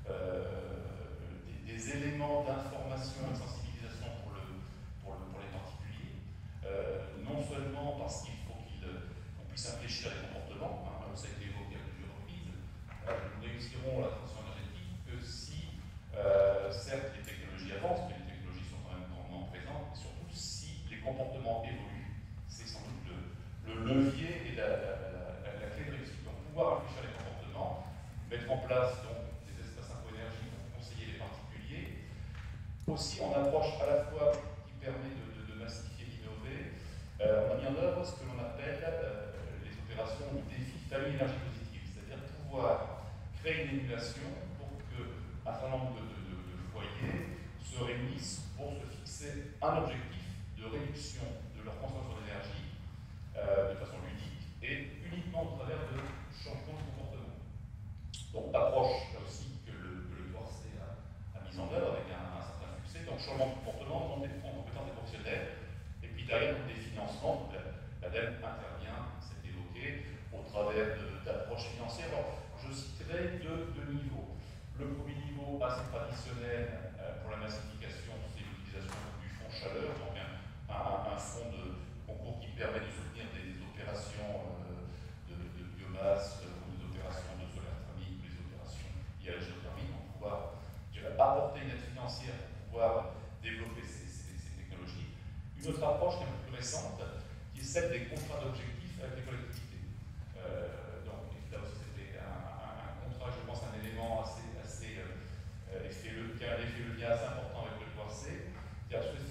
euh, des, des éléments d'information et de sensibilisation pour, le, pour, le, pour les particuliers, euh, non seulement parce qu'il faut qu'on puisse infléchir les comportements, hein, ça a été évoqué à plusieurs reprises, euh, nous réussirons la transition énergétique que si, euh, certes, les technologies avancent, mais les technologies sont quand même grandement présentes, et surtout si les comportements évoluent, c'est sans doute le, le levier et la, la, la, la, la clé de réussite. Donc, pouvoir infléchir les comportements, mettre en place donc, des espaces info-énergie pour conseiller les particuliers, aussi en approche à la fois qui permet de, de, de massifier, d'innover. Euh, on a mis en œuvre ce que l'on appelle euh, les opérations du défi famille énergie positive, c'est-à-dire pouvoir créer une émulation pour qu'un certain nombre de, de, de, de foyers se réunissent pour se fixer un objectif de réduction de leur consommation d'énergie euh, de façon ludique et uniquement au travers de changements de comportement. Donc, approche là aussi que le, que le D O R C a, a mise en œuvre avec un, un certain succès. Donc, changement de comportement, montée en compétences des professionnels, et puis derrière des financements. L'A D E M intervient, c'est évoqué, au travers d'approches financières. Alors, je citerai deux, deux niveaux. Le premier niveau assez traditionnel euh, pour la massification, c'est l'utilisation du fonds chaleur, donc un, un, un fonds de concours qui permet de soutenir des, des opérations euh, de, de biomasse euh, ou des opérations de solaire thermique, des opérations liées à la géothermie, donc pouvoir apporter une aide financière pour pouvoir développer ces, ces, ces technologies. Une autre approche qui est un peu plus récente, qui est celle des contrats d'objectifs avec les collectivités. Euh, donc là aussi c'était un, un, un contrat, je pense, un élément assez, assez euh, effet le, qui a un effet levier assez important avec le D O R C, c'est-à-dire se fixer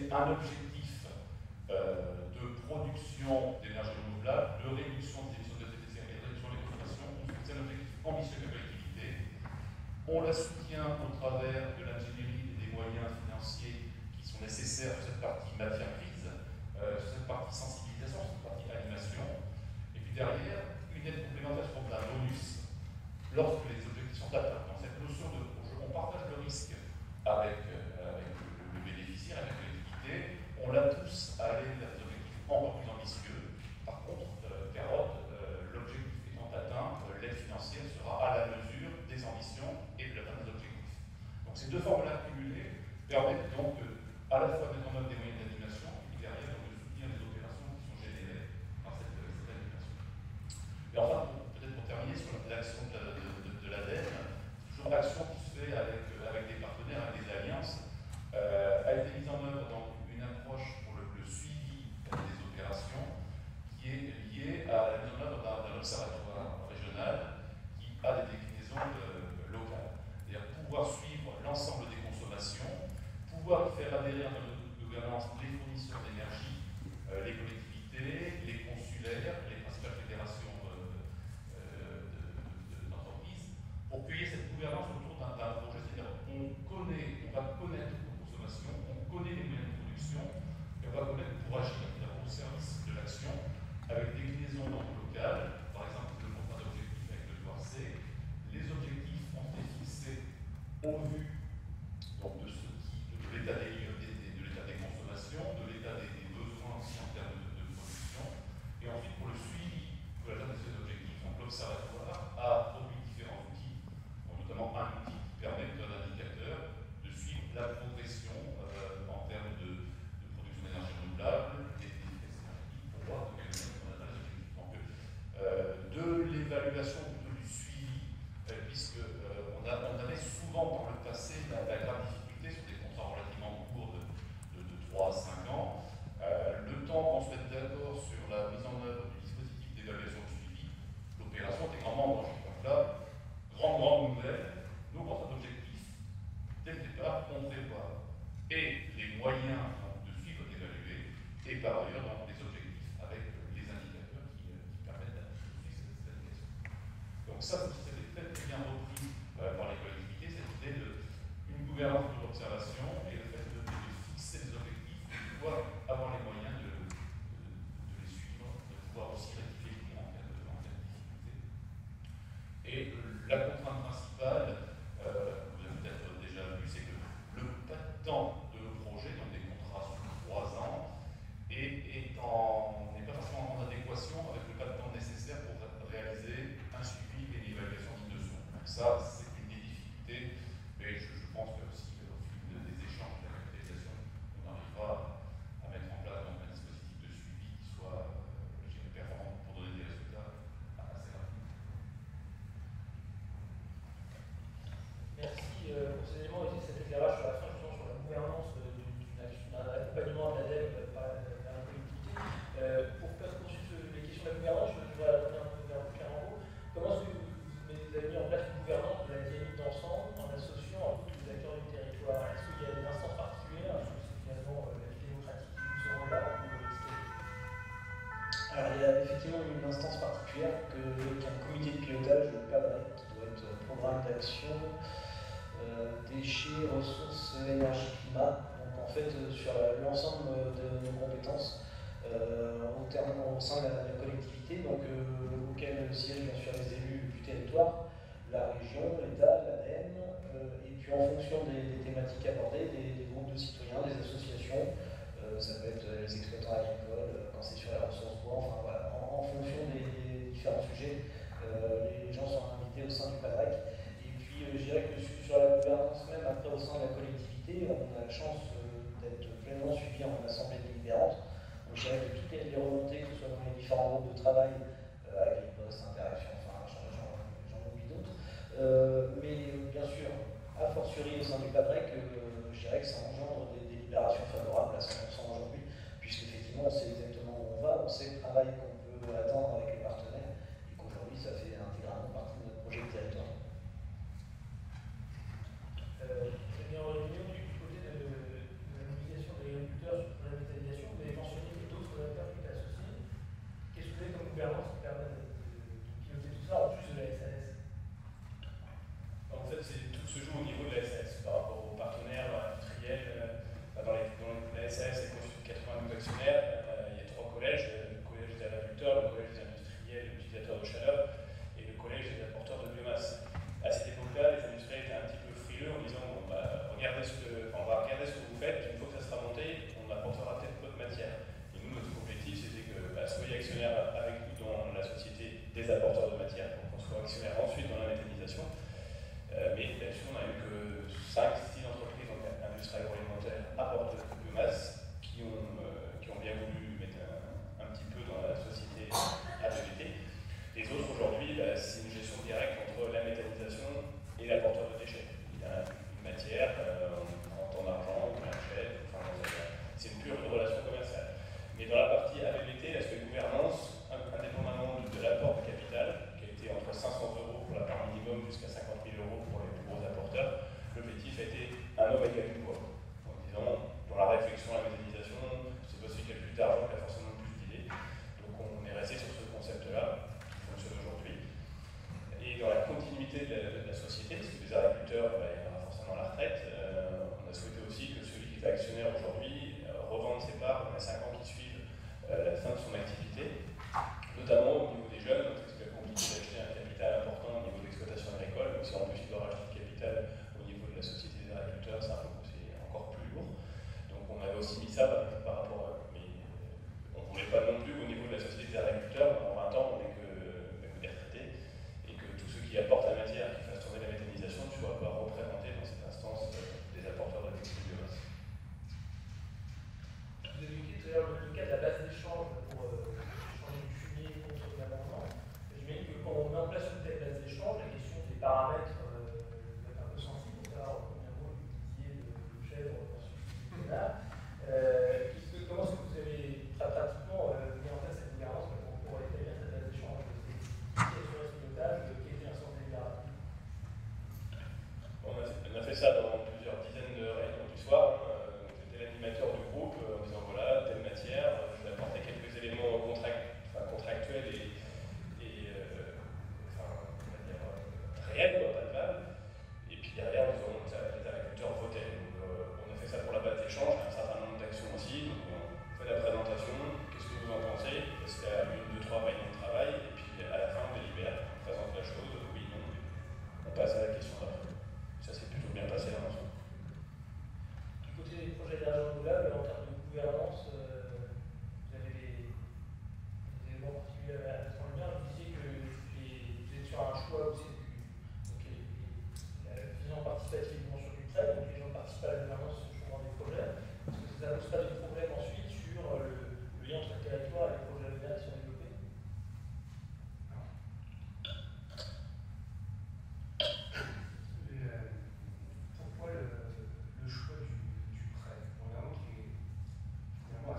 c'est un objectif euh, de production d'énergie renouvelable, de réduction des émissions de gaz à effet de serre et de réduction des consommations. C'est un objectif ambitieux de la collectivité. On la soutient au travers de l'ingénierie et des moyens financiers qui sont nécessaires sur cette partie matière grise, euh, sur cette partie sensibilisation, sur cette partie animation. Et puis derrière, une aide complémentaire sur un bonus lorsque les objectifs sont atteints. Donc cette notion de on partage le risque avec, euh, avec le, le bénéficiaire, avec la collectivité, on l'a tous à aller vers des objectifs encore plus ambitieux. Par contre, euh, carotte, euh, l'objectif étant atteint, euh, l'aide financière sera à la mesure des ambitions et de l'atteinte des objectifs. Donc ces deux formes-là cumulées permettent donc euh, à la fois de mettre en œuvre des moyens d'animation et puis derrière donc, de soutenir les opérations qui sont générées par cette, cette animation. Et enfin, peut-être pour terminer sur l'action de, de, de, de l'ADEME, toujours l'action qui se fait avec, avec des partenaires, avec des alliances, euh, a été mise en œuvre dans une approche pour le, le suivi des opérations qui est liée à la mise en œuvre d'un observatoire régional qui a des déclinaisons de, locales. C'est-à-dire pouvoir suivre l'ensemble des consommations, pouvoir faire adhérer à notre gouvernance les fournisseurs d'énergie, euh, les collectivités, les consulaires, les principales fédérations d'entreprises, pour cueillir cette gouvernance autour d'un projet. C'est-à-dire on connaît, on va connaître nos consommations, on connaît les moyens de production, et on va connaître pour agir au service de l'action avec des déclinaisons locales, par exemple le contrat d'objectif avec le devoir C. Les objectifs ont été fixés au vu donc, de, ce qui, de l'état des, des, de l'état des consommations, de l'état des, des besoins aussi en termes de, de production, et ensuite pour le suivi de l'atteinte de ces objectifs, donc l'Observatoire a produit différents outils, notamment un outil qui permet d'un indicateur de suivre la progression euh, en termes de, de production d'énergie renouvelable et d'efficacité énergétique pour voir de quelle manière on atteint les objectifs. Donc, euh, de l'évaluation plutôt du suivi, euh, puisque euh, on, a, on avait souvent dans le passé la, la grave difficulté sur des contrats relativement courts de, de, de trois à cinq ans. Euh, le temps qu'on se mette d'accord sur la mise en œuvre du dispositif d'évaluation de suivi, l'opération était grandement dangereuse. Donc là, grande, grande nouvelle, nos contrats d'objectifs, dès le départ, on prévoit et les moyens donc, de suivre et d'évaluer, et par ailleurs donc, les objectifs avec les indicateurs qui, qui permettent de suivre cette, cette application. Donc ça, c'est très, très bien repris euh, par les collectivités, cette idée d'une gouvernance de l'observation et le fait de, de fixer des objectifs, de pouvoir avoir les moyens de, de, de les suivre, de pouvoir aussi rectifier les en cas de, en cas de difficulté. Et la contrainte principale, euh, vous avez peut-être déjà vu, c'est que le pas de temps de nos projets, donc des contrats sur trois ans, est, est en, n'est pas forcément en adéquation avec le pas de temps nécessaire pour réaliser un suivi et une évaluation digne de son. Donc ça, c'est une des difficultés, mais je, je pense que aussi au fil des échanges, de la capitalisation, on arrivera à mettre en place donc, un dispositif de suivi qui soit euh, performant pour donner des résultats assez rapidement. Merci euh, pour ces éléments et cet éclairage sur la fin, justement sur la gouvernance d'un accompagnement de l'ADEME par la collectivité. Euh, pour poursuivre les questions de la gouvernance, je vais revenir un peu vers vous, Clément. Comment est-ce que vous, vous avez mis en place une gouvernance de la dynamique d'ensemble en associant un peu tous les acteurs du territoire? Est-ce qu'il y a des instances particulières? Est-ce que c'est finalement euh, la vie démocratique qui joue ce rôle-là ou Alors, il y a effectivement une instance particulière que, qu'un comité de pilotage, le P A D R E C, qui doit être programme d'action, euh, déchets, ressources, énergie, climat. Donc, en fait, euh, sur l'ensemble de nos compétences euh, au, terme, au sein de la, la collectivité, donc, euh, auquel siègent bien sûr les élus du territoire, la région, l'État, l'ADEME, euh, et puis en fonction des, des thématiques abordées, des, des groupes de citoyens, des associations. Euh, ça peut être les exploitants agricoles, euh, quand c'est sur les ressources bois, enfin voilà, en, en fonction des, des différents sujets, euh, les, les gens sont invités au sein du P A D R E C. Et puis euh, je dirais que sur la gouvernance même, après au sein de la collectivité, on a la chance euh, d'être pleinement suivi en assemblée délibérante. Donc je dirais que toutes les, les remontées, que ce soit dans les différents groupes de travail, euh, Agripost, Interaction, enfin j'en oublie d'autres, euh, mais euh, bien sûr, a fortiori au sein du P A D R E C, euh, je dirais que ça engendre des délibérations favorables à cent pour cent aujourd'hui, puisqu'effectivement on sait exactement où on va, on sait le travail qu'on peut attendre avec les partenaires, et qu'aujourd'hui ça fait intégralement partie de notre projet de territoire. Euh, très bien, Réunion, du côté de, de la mobilisation des agriculteurs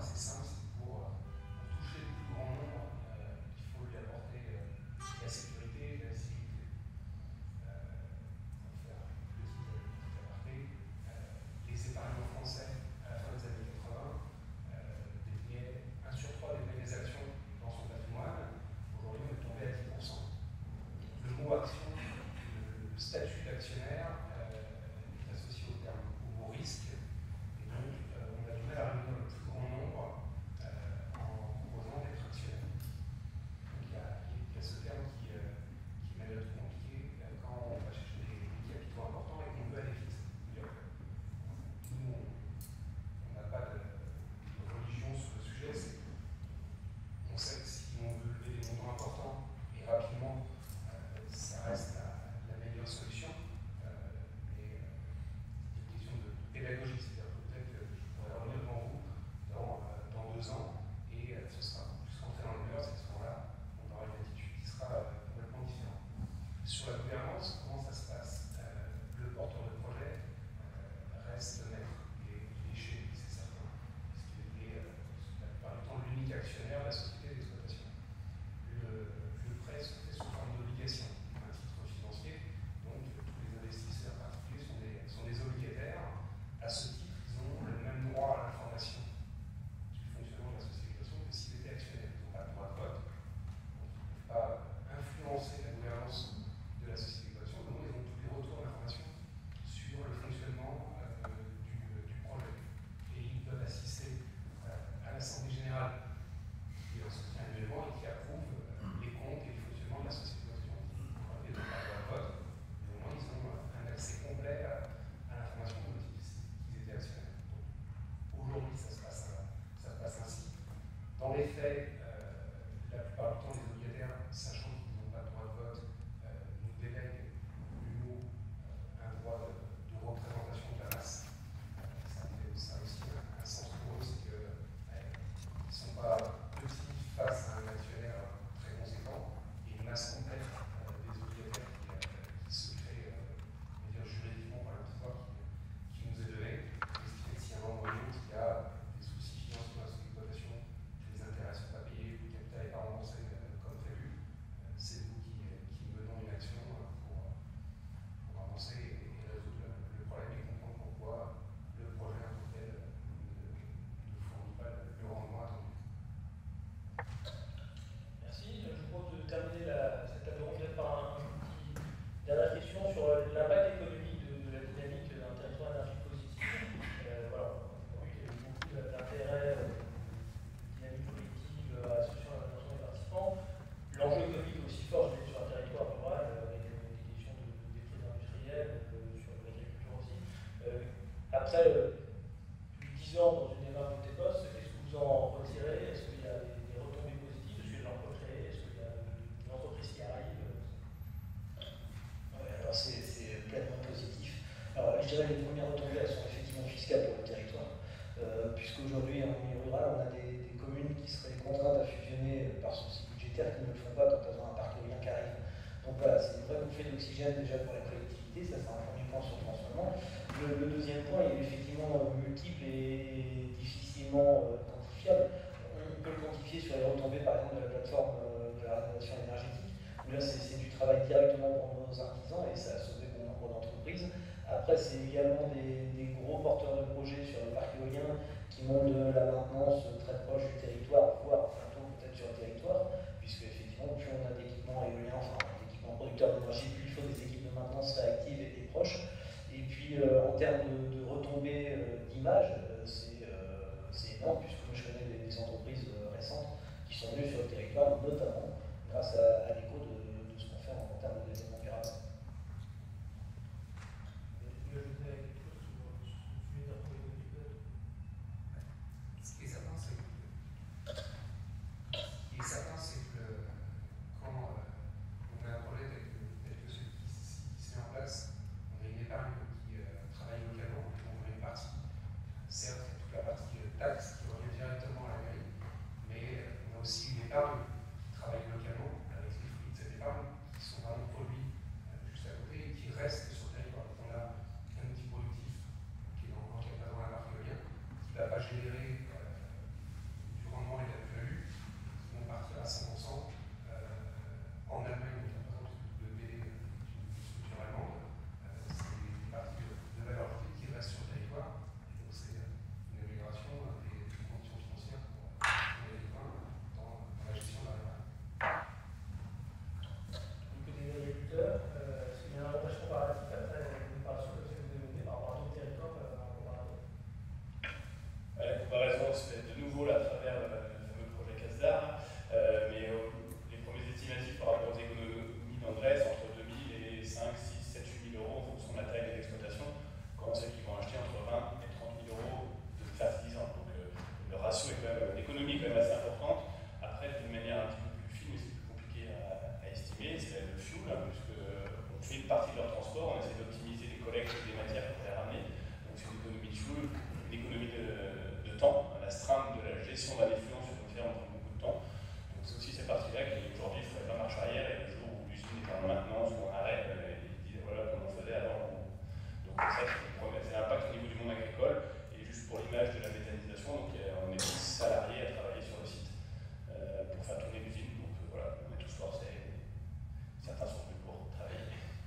assez simple, c'est pour, pour toucher le plus grand nombre, euh, il faut lui apporter euh, la sécurité et la visibilité. Euh, pour faire une petite, une petite aparté, euh, les épargnants français, à la fin des années quatre-vingts, euh, détenaient un sur trois des des actions dans son patrimoine. Aujourd'hui, on est tombé à dix pour cent. Le mot action, le, le statut d'actionnaire, euh, est associé au terme au mot risque. Et donc, euh, on a du mal à réunir le plus grand nombre euh, en proposant d'être actionnaire. Donc, il y, a, il y a ce terme qui, euh, qui m'est un peu compliqué euh, quand on va chercher des, des capitaux importants et qu'on veut aller vite. Nous, on n'a pas de, de religion sur le sujet. On sait que si on veut lever des montants importants et rapidement, euh, ça reste la, la meilleure solution. Euh, mais euh, c'est une question de, de pédagogie. C'est-à-dire que peut-être que je pourrais revenir devant vous dans, euh, dans deux ans et euh, ce sera plus rentré dans les mœurs. À ce moment-là, on aura une attitude qui sera euh, complètement différente. Sur la gouvernance, comment ça se passe? euh, Le porteur de projet euh, reste maître. Il est chez lui, c'est certain. Parce qu'il est euh, la plupart du temps l'unique actionnaire de la société d'exploitation. Le, le prêt se fait sous forme d'obligation, un titre financier. Donc tous les investisseurs particuliers sont des, sont des obligataires. À ce titre, ils ont le même droit à l'information du fonctionnement de la société d'exploitation que s'ils étaient actionnaires. Ils n'ont pas le droit de vote. Donc ils ne peuvent pas influencer la gouvernance de la société d'exploitation. Donc ils ont tous les retours d'information sur le fonctionnement euh, du, du projet. Et ils peuvent assister euh, à l'Assemblée générale qui se tient annuellement et qui approuve euh, les comptes et le fonctionnement de la société d'exploitation. Ils n'ont pas le droit de vote, mais au moins ils ont un accès complet à, à l'information dont ils étaient actionnaires. Aujourd'hui, ça se passe, ça se passe ainsi. Dans les faits, euh, la plupart du temps, les obligataires, sachant qu'ils n'ont pas de droit de vote, euh, nous délèguent l'U M O euh, un droit de, de représentation de la masse. Euh, ça, fait, ça a aussi un, un sens pour eux, c'est qu'ils ne sont pas petits face à un actionnaire très conséquent et une masse complète euh, des obligataires qui, euh, qui se créent euh, dire, juridiquement par le pouvoir qui, qui nous est donné. Ce qui fait que si à un moment donné il y a des soucis financiers dans son exploitation, que les intérêts ne sont pas payés, que le capital n'est pas remboursé euh, comme prévu, euh, c'est nous qui, qui menons une action euh, pour, pour avancer et, et résoudre le, le problème et comprendre pourquoi le projet en tant que tel ne, ne fournit pas le, le rendement attendu. Merci. Je vous propose de terminer la, cette table ronde par un, un petit dernière question sur l'impact économique de, de la dynamique d'un territoire énergie positive. Euh, voilà, on a vu qu'il y a eu beaucoup d'intérêt, euh, de dynamique collective à l'association à l'attention des participants. L'enjeu économique est aussi fort, je l'ai sur un territoire rural, euh, avec euh, des questions de, de défis industriels, euh, sur l'agriculture aussi. Euh, après euh, plus de dix ans dans une démarche de T E P O S, qu'est-ce que vous en retirez? Est-ce qu'il y a des, des retombées positives? Est-ce qu'il y a de l'emploi créé? Est-ce qu'il y a une entreprise qui arrive? Ouais, alors c'est pleinement positif. Alors je dirais que les premières retombées elles sont effectivement fiscales pour le territoire, euh, puisqu'aujourd'hui en milieu rural on a des, des communes qui seraient contraintes à fusionner par souci budgétaire qui ne le font pas quand elles ont un parc éolien qui arrive. Donc voilà, c'est une vraie bouffée d'oxygène déjà pour la collectivité, ça c'est un premier point sur le transformement. Le, le deuxième point il est effectivement multiple et difficilement euh, quantifiable. On peut le quantifier sur les retombées par exemple de la plateforme euh, de la rénovation énergétique, où là c'est du travail directement pour nos artisans et ça a sauvé bon nombre d'entreprises. Après c'est également des, des gros porteurs de projets sur le parc éolien qui montent de la maintenance très proche du territoire, voire bientôt peut-être sur le territoire, puisque effectivement plus on a d'équipements éoliens, enfin d'équipements producteurs d'énergie, plus il faut des équipes de maintenance réactives et, et proches. Et puis euh, en termes de, de retombées euh, d'image, euh, c'est euh, énorme, puisque moi je connais des, des entreprises euh, récentes qui sont venues sur le territoire, notamment grâce à, à l'écho de, de ce qu'on fait en, en termes de développement durable. Ce qui est certain, c'est que, ce qui est certain, c'est que quand euh, on a un projet tel que, tel que celui qui, qui se met en place, on a une épargne qui euh, travaille localement, on a une partie, certes, toute la partie euh, taxe qui revient directement à la mairie, mais euh, on a aussi une épargne qui travaille localement, avec les fruits de cette épargne qui sont vraiment produits euh, juste à côté et qui restent sur le territoire. Donc on a un outil productif qui est dans, dans le cadre d'un parc éolien, qui ne va pas générer euh, astreinte de la gestion d'un effluent sur une ferme prend beaucoup de temps. Donc c'est aussi cette partie-là qui aujourd'hui ne ferait pas marche arrière, et le jour où l'usine est en maintenance ou en arrêt, euh, ils disent voilà comme on faisait avant. Donc ça c'est l'impact au niveau du monde agricole. Et juste pour l'image de la méthanisation, donc on est dix salariés à travailler sur le site euh, pour faire tourner l'usine. Donc euh, voilà, on est tous forcés, certains sont plus pour travailler.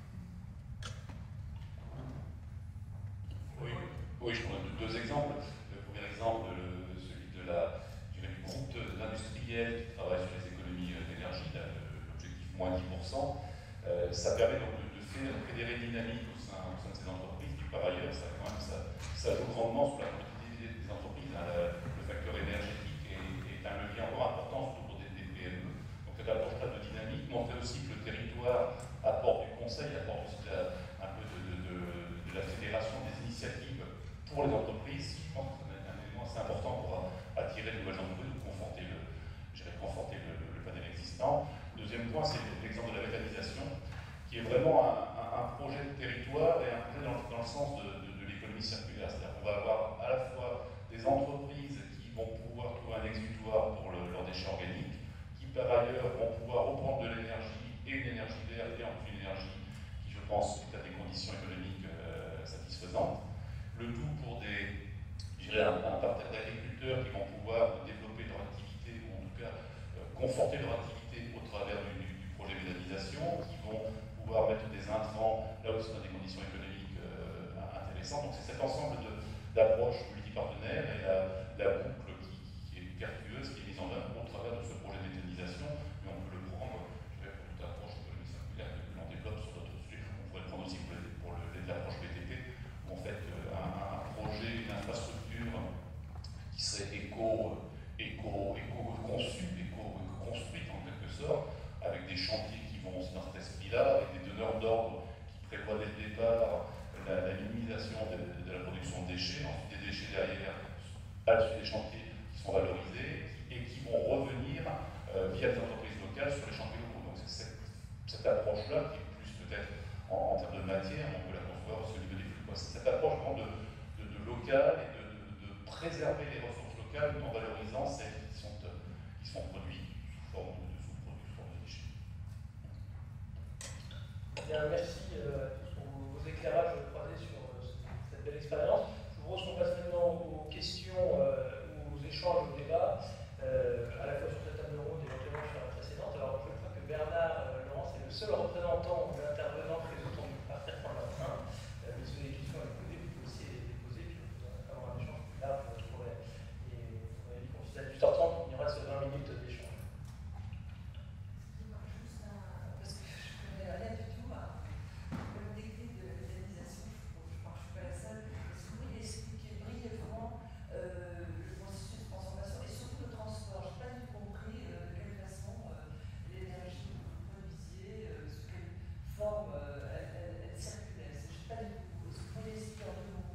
Oui, oui, je prends deux exemples. Le premier exemple, le, celui de la, du groupe d'industriels qui travaille sur les économies d'énergie, l'objectif moins dix pour cent, euh, ça permet donc de, de faire, fédérer une dynamique au sein, au sein de ces entreprises, qui par ailleurs, ça, quand même, ça, ça joue grandement sur la compétitivité des entreprises. Hein, le, le facteur énergétique est, est un levier encore important, surtout pour des, des P M E. Donc ça apporte pas de dynamique, montrer aussi que le territoire apporte du conseil, apporte aussi de la, un peu de, de, de, de la fédération des initiatives pour les entreprises. Je pense que c'est un élément assez important pour attirer de nouvelles entreprises ou conforter le, conforter le, le, le panel existant. Deuxième point, c'est l'exemple de la méthanisation, qui est vraiment un, un, un projet de territoire et un projet dans, dans le sens de, de, de l'économie circulaire. C'est-à-dire qu'on va avoir à la fois des entreprises qui vont pouvoir trouver un exutoire pour le, leurs déchets organiques, qui par ailleurs vont pouvoir reprendre de l'énergie, et une énergie verte, et en plus une énergie qui, je pense, est à des conditions économiques euh, satisfaisantes. Le tout pour des, je dirais, un, un parterre d'agriculteurs qui vont pouvoir développer leur activité, ou en tout cas euh, conforter leur activité au travers du, du, du projet méthanisation, qui vont pouvoir mettre des intrants là aussi dans des conditions économiques euh, intéressantes. Donc c'est cet ensemble d'approches multipartenaires et la, la boucle qui, qui est vertueuse, qui est mise en œuvre au travers de ce projet de méthanisation, mais on peut le prendre, je dirais, pour toute approche économie circulaire que l'on développe sur d'autres sujets. On pourrait le prendre aussi pour, les, pour le, l'approche B T P, où en fait euh, un, un projet, une infrastructure qui serait éco, éco, éco-conçue, éco-construite en quelque sorte, avec des chantiers qui vont aussi dans cet esprit-là, avec des donneurs d'ordre qui prévoient dès le départ la, la minimisation de, de la production de déchets, ensuite des déchets derrière, là-dessus des chantiers qui sont valorisés et qui vont revenir euh, via des entreprises locales sur les chantiers locaux. Donc c'est cette, cette approche-là qui est plus peut-être en, en termes de matière, on peut la concevoir aussi au niveau des flux. C'est cette approche vraiment de, de, de local et de, de, de préserver les ressources locales en valorisant celles qui sont, qui sont produites sous forme de sous-produits, sous forme de déchets. Bien, merci euh, pour vos éclairages croisés sur euh, cette belle expérience. Je vous propose qu'on passe maintenant aux questions, euh, aux échanges, aux débats, euh, à la fois sur cette table ronde et éventuellement sur la précédente. Alors, je crois que Bernard euh, Laurence est le seul représentant ou intervenant présent autour du parterre pour leur train. Euh, mais si vous avez des questions à vous poser, vous pouvez aussi les poser, puis on peut avoir un échange plus large pour les. Et on a dit qu'on finit à dix-huit heures trente, il y aura ces vingt minutes d'échange. Parce que je ne connais rien du tout à l'objectif de la méthanisation, je ne suis pas la seule. Est-ce que vous pouvez expliquer brièvement euh, le processus de transformation et surtout le transport? Je n'ai pas du tout compris euh, de quelle façon euh, l'énergie que vous produisiez, euh, sous quelle forme euh, elle, elle, elle circulait. Je ne sais pas du tout. Est-ce que vous pouvez l'expliquer en deux mots?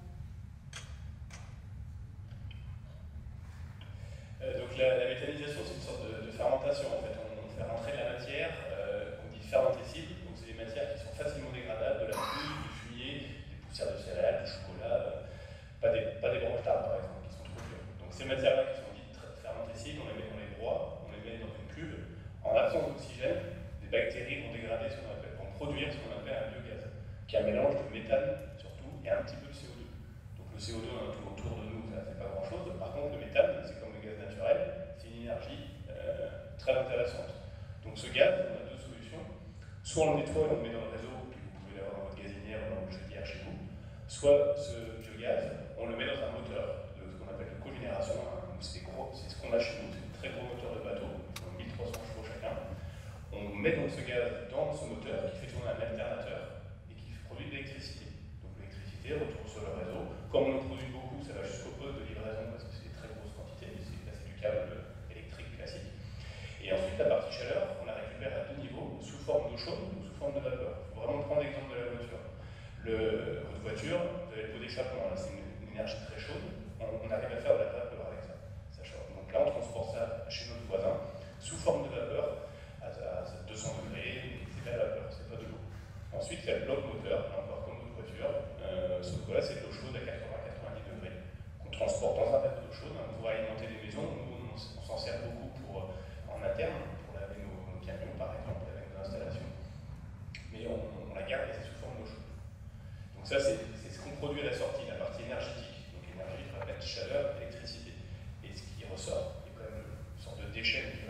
Euh, donc la, la méthanisation, c'est une sorte de, de fermentation en fait. On, on fait rentrer de la matière, euh, on dit fermentescible, donc c'est des matières qui sont facilement dégradables, de la pluie, du fumier, des poussières de céréales, du chocolat, euh, pas des, pas des branches d'arbres par exemple, qui sont trop dures. Donc ces matières-là qui sont dites fermentescibles, on les met, on les broie, on les met dans une cuve, en absence d'oxygène, des bactéries vont dégrader ce qu'on appelle, vont produire ce qu'on appelle un biogaz, qui est un mélange de méthane surtout et un petit peu de C O deux. Donc le C O deux on a tout autour de nous, ça ne fait pas grand-chose. Par contre le méthane, c'est comme le gaz naturel, c'est une énergie euh, très intéressante. Donc ce gaz, on a deux solutions. Soit on le nettoie et on le met dans le réseau, puis vous pouvez l'avoir dans votre gazinière ou dans votre chaudière chez vous. Soit ce biogaz, on le met dans un moteur de ce qu'on appelle de cogénération. Hein. C'est ce qu'on a chez nous, c'est un très gros moteur de bateau, mille trois cents chevaux chacun. On met donc ce gaz dans ce moteur qui fait tourner un alternateur et qui produit de l'électricité. Donc l'électricité retourne sur le réseau. Comme on en produit beaucoup, ça va jusqu'au poste de livraison parce que c'est des très grosses quantités, mais c'est là c'est du câble électrique classique. Et ensuite la partie chaleur, on la récupère à deux niveaux, sous forme d'eau chaude ou sous forme de vapeur. Il faut vraiment prendre l'exemple de la voiture. Le, votre voiture, vous avez le pot d'échappement, c'est une, une énergie très chaude, on, on arrive à faire de la vapeur avec ça. Ça chauffe. Donc là on transporte ça chez notre voisin, sous forme de vapeur, à, à deux cents degrés, c'est de la vapeur, c'est pas de l'eau. Ensuite il y a le bloc moteur, là encore comme votre voiture, euh, sauf que là c'est de l'eau chaude à quatre-vingts à quatre-vingt-dix degrés, qu'on transporte dans un bateau d'eau chaude, hein, pour alimenter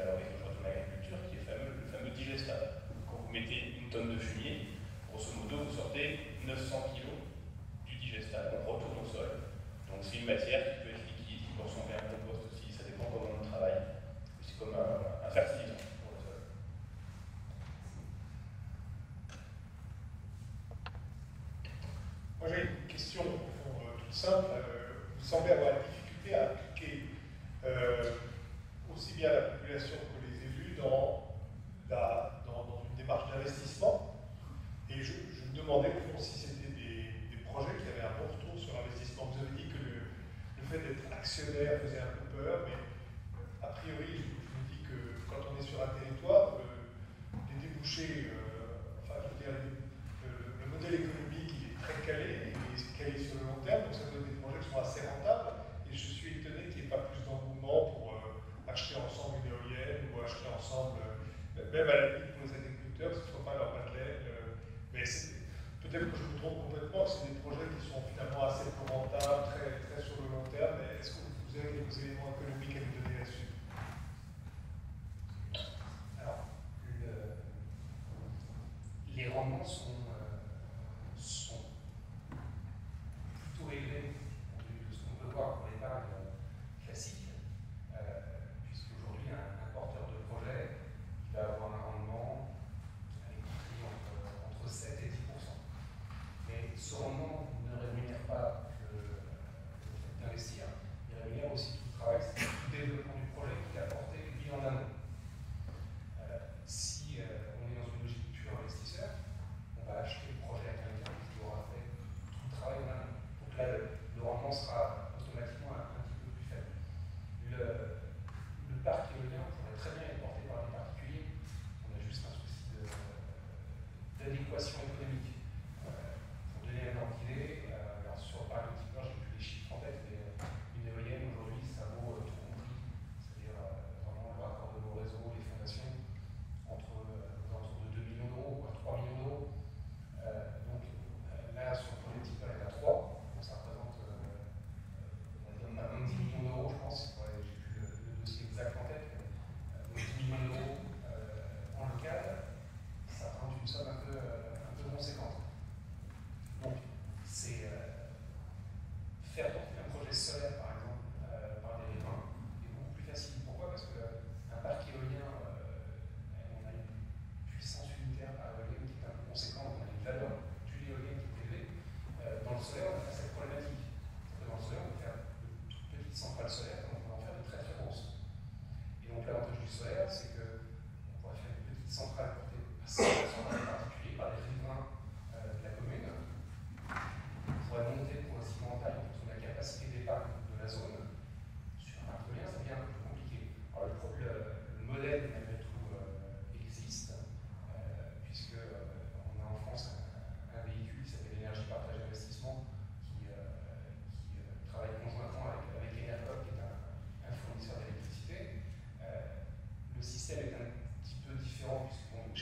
valorise aujourd'hui en agriculture, qui est fameux, le fameux digestable. Quand vous mettez une tonne de fumier, grosso modo, vous sortez neuf cents kilos du digestable, on retourne au sol. Donc c'est une matière qui peut être liquide, qui peut ressembler à un compost aussi, ça dépend comment on travaille. C'est comme un, un fertilisant pour le sol. Moi j'ai une question euh, toute simple. Euh, vous semblez avoir une difficulté à appliquer euh, aussi bien la population que les élus dans, la, dans, dans une démarche d'investissement. Et je, je me demandais au fond si c'était des, des projets qui avaient un bon retour sur l'investissement. Vous avez dit que le, le fait d'être actionnaire faisait un peu peur, mais a priori, je, je me dis que quand on est sur un territoire, le, les débouchés, euh, enfin je veux dire, le, le modèle économique il est très calé, il est calé sur le long terme, donc ça doit être des projets qui sont assez rentables. Et je suis étonné qu'il n'y ait pas plus d'engouement pour euh, acheter ensemble une éolienne ou acheter ensemble, euh, même à la limite pour les agriculteurs, que ce ne soit pas leur madeleine. Euh, mais peut-être que je me trompe complètement, que c'est des projets qui sont finalement assez peu rentables, très, très sur le long terme. Mais est-ce que vous avez quelques éléments économiques à nous donner là-dessus? Alors, le, les rendements sont, euh, sont plutôt élevés de ce qu'on peut voir pour l'épargne classique, euh, puisqu'aujourd'hui, un, un porteur de projet il va avoir un rendement compris entre, entre sept et dix pour cent. Mais ce rendement ne rémunère pas le, le fait d'investir, il rémunère aussi tout le travail, c'est tout le développement du projet qui est apporté lui en amont. Euh, si euh, on est dans une logique pure investisseur, on va acheter le projet à quelqu'un qui aura fait tout le travail en amont. Donc là, le, le rendement sera automatiquement un, un petit peu plus faible. Le, le parc éolien pourrait très bien être porté par les particuliers. On a juste un souci d'adéquation économique. Euh, pour donner un ordre d'idée, euh, alors sur le parc de Tipeur, je n'ai plus les chiffres en tête, mais une éolienne aujourd'hui, ça vaut euh, tout compris, c'est-à-dire euh, vraiment le raccordement au réseau, les fondations, entre euh, aux alentours de deux millions d'euros, voire trois millions d'euros. Euh, donc euh, là, sur le projet Tipeur, il y en a trois, donc ça représente euh, on va dire, on a un dix millions d'euros, je pense. Ouais, j'ai plus le, le dossier exact en tête, mais euh, donc dix millions d'euros euh, en local, ça représente une somme un peu, euh, un peu conséquente. Donc, c'est euh, faire porter un projet solaire, par exemple, euh, par des riverains, est beaucoup plus facile. Pourquoi? Parce qu'un parc éolien, euh, on a une puissance unitaire par éolienne qui est un peu conséquente, on a une valeur d'une éolienne qui est élevée. Euh, dans le solaire, on a cette problématique. Dans le solaire, on peut faire de toutes petites centrales solaires, donc on peut en faire de très très grosses. Et donc l'avantage du solaire, c'est qu'on pourrait faire une petite centrale portée par des particuliers, par des riverains euh, de la commune. On pourrait monter progressivement en taille en fonction de la capacité d'épargne de la zone. Sur un parc éolien, ça devient un peu plus compliqué. Alors le, le, le modèle, malgré tout, euh, existe, euh, puisque euh, on a en France un, un véhicule qui s'appelle Énergie Partage Investissement, qui, euh, qui euh, travaille conjointement avec, avec Enercop, qui est un, un fournisseur d'électricité. Euh, le système est un petit peu différent, puisque bon,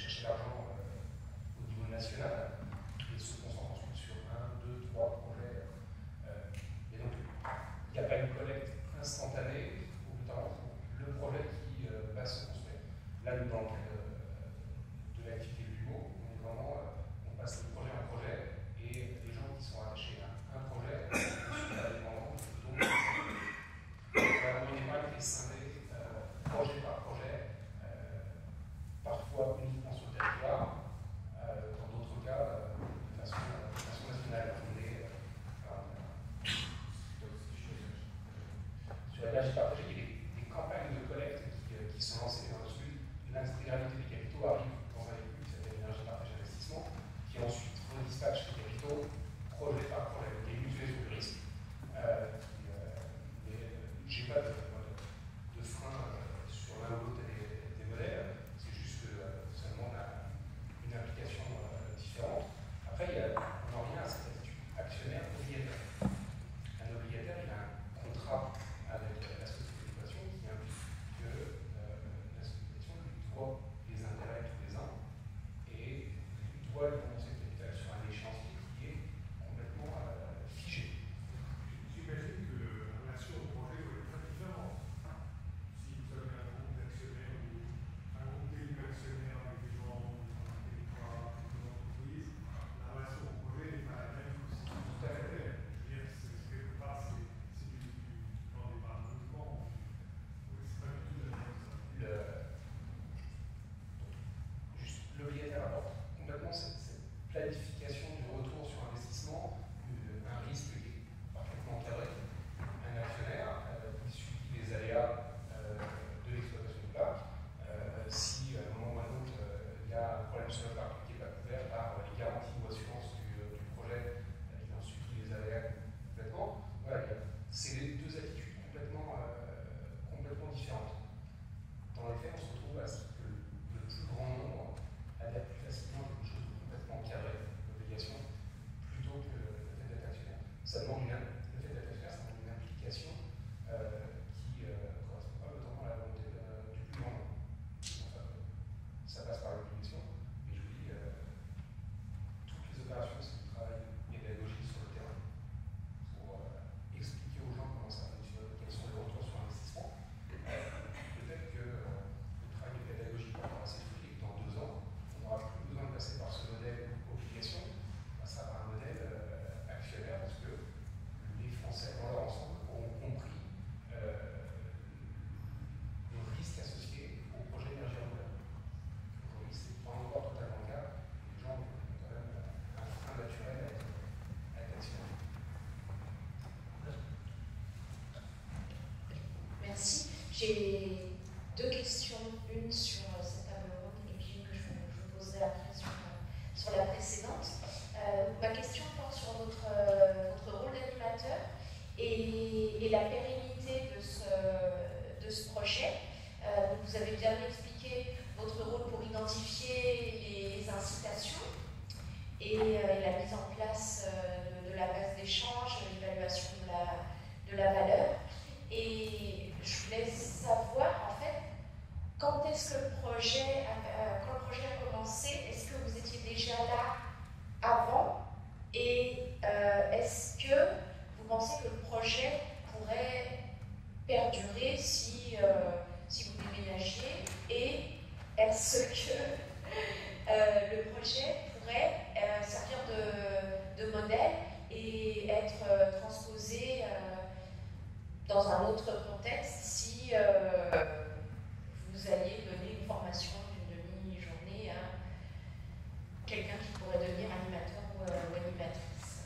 J'ai deux questions, une sur cette table ronde et puis une que je vous, je vous poserai après sur, sur la précédente. Euh, ma question porte sur votre, euh, votre rôle d'animateur et, et la pérennité de ce, de ce projet. Euh, vous avez bien expliqué votre rôle pour identifier les incitations et, euh, et la mise en place euh, de, de la base d'échange, l'évaluation de la, de la valeur. Et je voulais savoir, en fait, quand est-ce que le projet a, quand le projet a commencé, est-ce que vous étiez déjà là avant? Et euh, est-ce que vous pensez que le projet pourrait perdurer si, euh, si vous déménagiez? Et est-ce que euh, le projet pourrait euh, servir de, de modèle et être euh, transposé euh, dans un autre contexte si euh, vous alliez donner une formation d'une demi-journée à quelqu'un qui pourrait devenir animateur ou, euh, ou animatrice?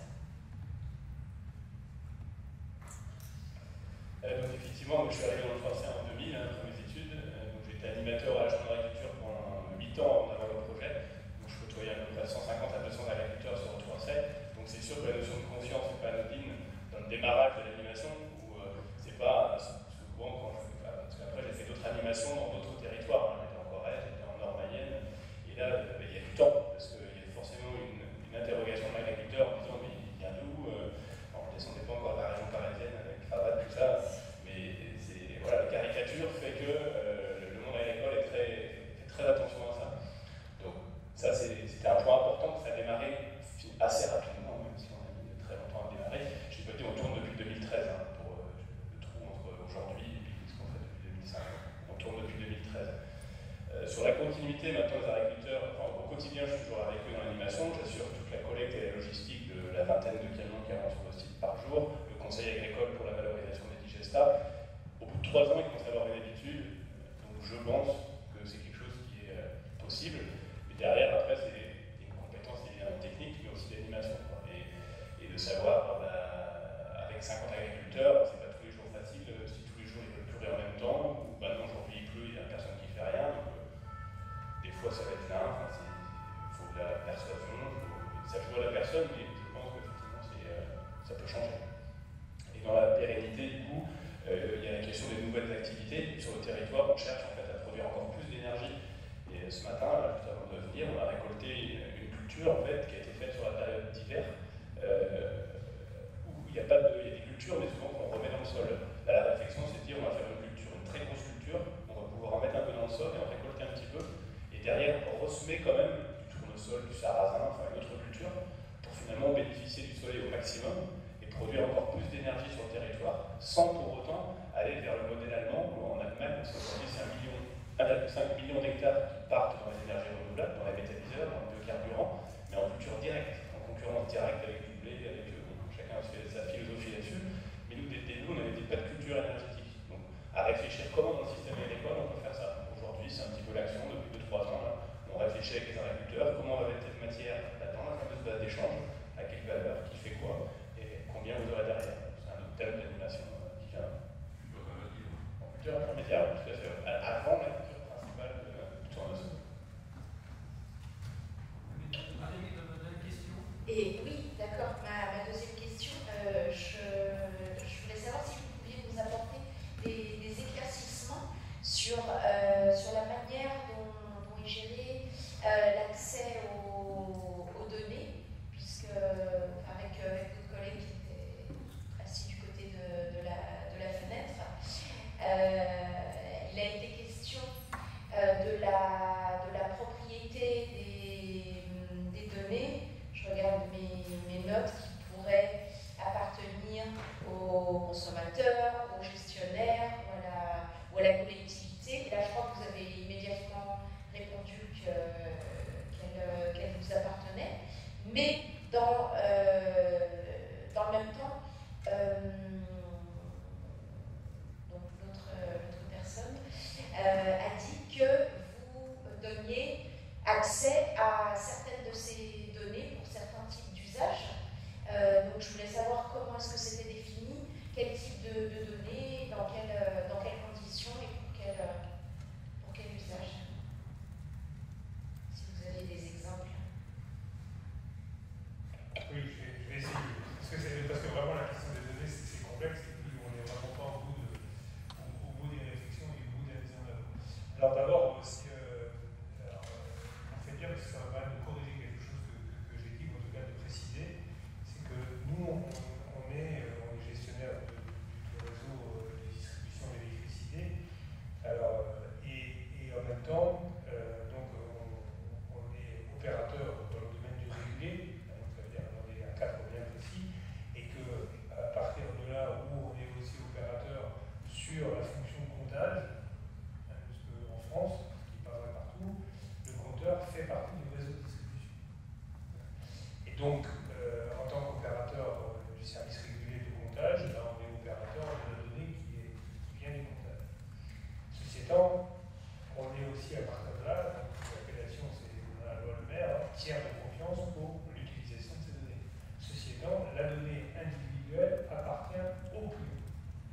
euh, Donc effectivement, je suis arrivé dans le français en deux mille, hein, après mes études. Euh, donc j'étais animateur à la Chambre d'agriculture pendant huit ans avant le projet. Donc je côtoyais à peu près cent cinquante à deux cents agriculteurs sur le Français. Donc c'est sûr que la notion de confiance n'est pas anodine dans le démarrage de l'animation, où euh, c'est pas souvent quand je fais pas, parce qu'après j'ai fait d'autres animations dans d'autres territoires. Hein. J'étais en Corrèze, j'étais en Nord-Mayenne, et là euh, il y a du temps, parce qu'il y a forcément une, une interrogation de l'agriculteur en disant mais il vient d'où euh, on ne descendait pas encore de la région parisienne avec cravate, tout ça, mais c'est, voilà, la caricature fait que euh, le monde agricole est très, fait très attention à ça. Donc ça c'était un point important, ça a démarré assez rapidement, même si on a mis très longtemps à démarrer. J'ai peut-être on tourne depuis deux mille treize, hein, pour euh, le trou entre aujourd'hui et puis ce qu'on fait depuis deux mille cinq. On tourne depuis deux mille treize. Euh, sur la continuité, maintenant les agriculteurs, enfin, au quotidien je suis toujours avec eux dans l'animation, j'assure toute la collecte et la logistique de la vingtaine de camions qui rentrent sur le site par jour, le conseil agricole pour la valorisation des digestats. Au bout de trois ans, ils commencent à avoir une habitude, donc je pense que c'est quelque chose qui est euh, possible. Mais derrière, après, c'est une compétence évidemment technique, mais aussi d'animation. Et, et de savoir, bah, avec cinquante agriculteurs, c'est pas tous les jours facile, si tous les jours ils veulent pleurer en même temps, ou bah non, aujourd'hui il pleut, il n'y a personne qui fait rien. Donc, euh, des fois, ça va être là, enfin, il faut de la persuasion, faut, ça joue à la personne, mais je pense qu'effectivement, euh, ça peut changer. Et dans la pérennité, du coup, euh, il y a la question des nouvelles activités. Sur le territoire, on cherche en fait à produire encore plus d'énergie. Et ce matin, là, juste avant de venir, on a récolté une, une culture en fait, qui a été faite sur la période d'hiver, euh, où il y a pas de, il y a des cultures, mais souvent qu'on remet dans le sol. Là, la réflexion, c'est de dire on va faire une culture, une très grosse culture, on va pouvoir en mettre un peu dans le sol et en récolter un petit peu. Et derrière, on resemer quand même du tournesol, du sarrasin, enfin une autre culture, pour finalement bénéficier du soleil au maximum et produire encore plus d'énergie sur le territoire, sans pour autant aller vers le modèle allemand, où en Allemagne, aujourd'hui c'est un virgule cinq million d'hectares qui partent dans les énergies renouvelables, dans les méthaniseurs, dans le biocarburant, mais en culture directe, en concurrence directe avec du blé, avec euh, chacun fait sa philosophie là-dessus. Mais nous, dès nous, on n'avait pas de culture énergétique. Donc, à réfléchir comment dans le système agricole on peut faire ça. Aujourd'hui, c'est un petit peu l'action depuis deux trois ans. Là. On réfléchit avec les agriculteurs, comment on va mettre cette matière là-dedans, la fameuse base d'échange, à quelle valeur, qui fait quoi, et combien vous aurez derrière. C'est un autre thème d'animation euh, qui vient. En culture intermédiaire, tout à fait. Avant la culture principale du tournesol. Et oui, d'accord. Ma, ma deuxième question, euh, je, je voulais savoir si vous pouviez nous apporter des, des éclaircissements sur, euh, sur la manière dont, dont est géré euh, l'accès aux, aux données, puisque avec, avec votre collègue qui était assis du côté de, de, la, de la fenêtre, euh, il a été question euh, de, la, de la propriété des, des données. Je regarde mes, mes notes qui pourraient appartenir aux consommateurs, aux gestionnaires ou à la, ou à la collectivité. Et là, je crois que vous avez immédiatement répondu qu'elle qu'elle vous appartenait. Mais dans, euh, dans le même temps, euh, donc l'autre personne euh, a dit que vous donniez accès à certaines de ces données pour certains types d'usages. Euh, donc je voulais savoir comment est-ce que c'était défini, quel type de, de données, dans, quelle, dans quelles conditions et étant, on est aussi à partir de là, donc l'appellation c'est dans la loi Le Maire, hein, tiers de confiance pour l'utilisation de ces données. Ceci étant, la donnée individuelle appartient au client.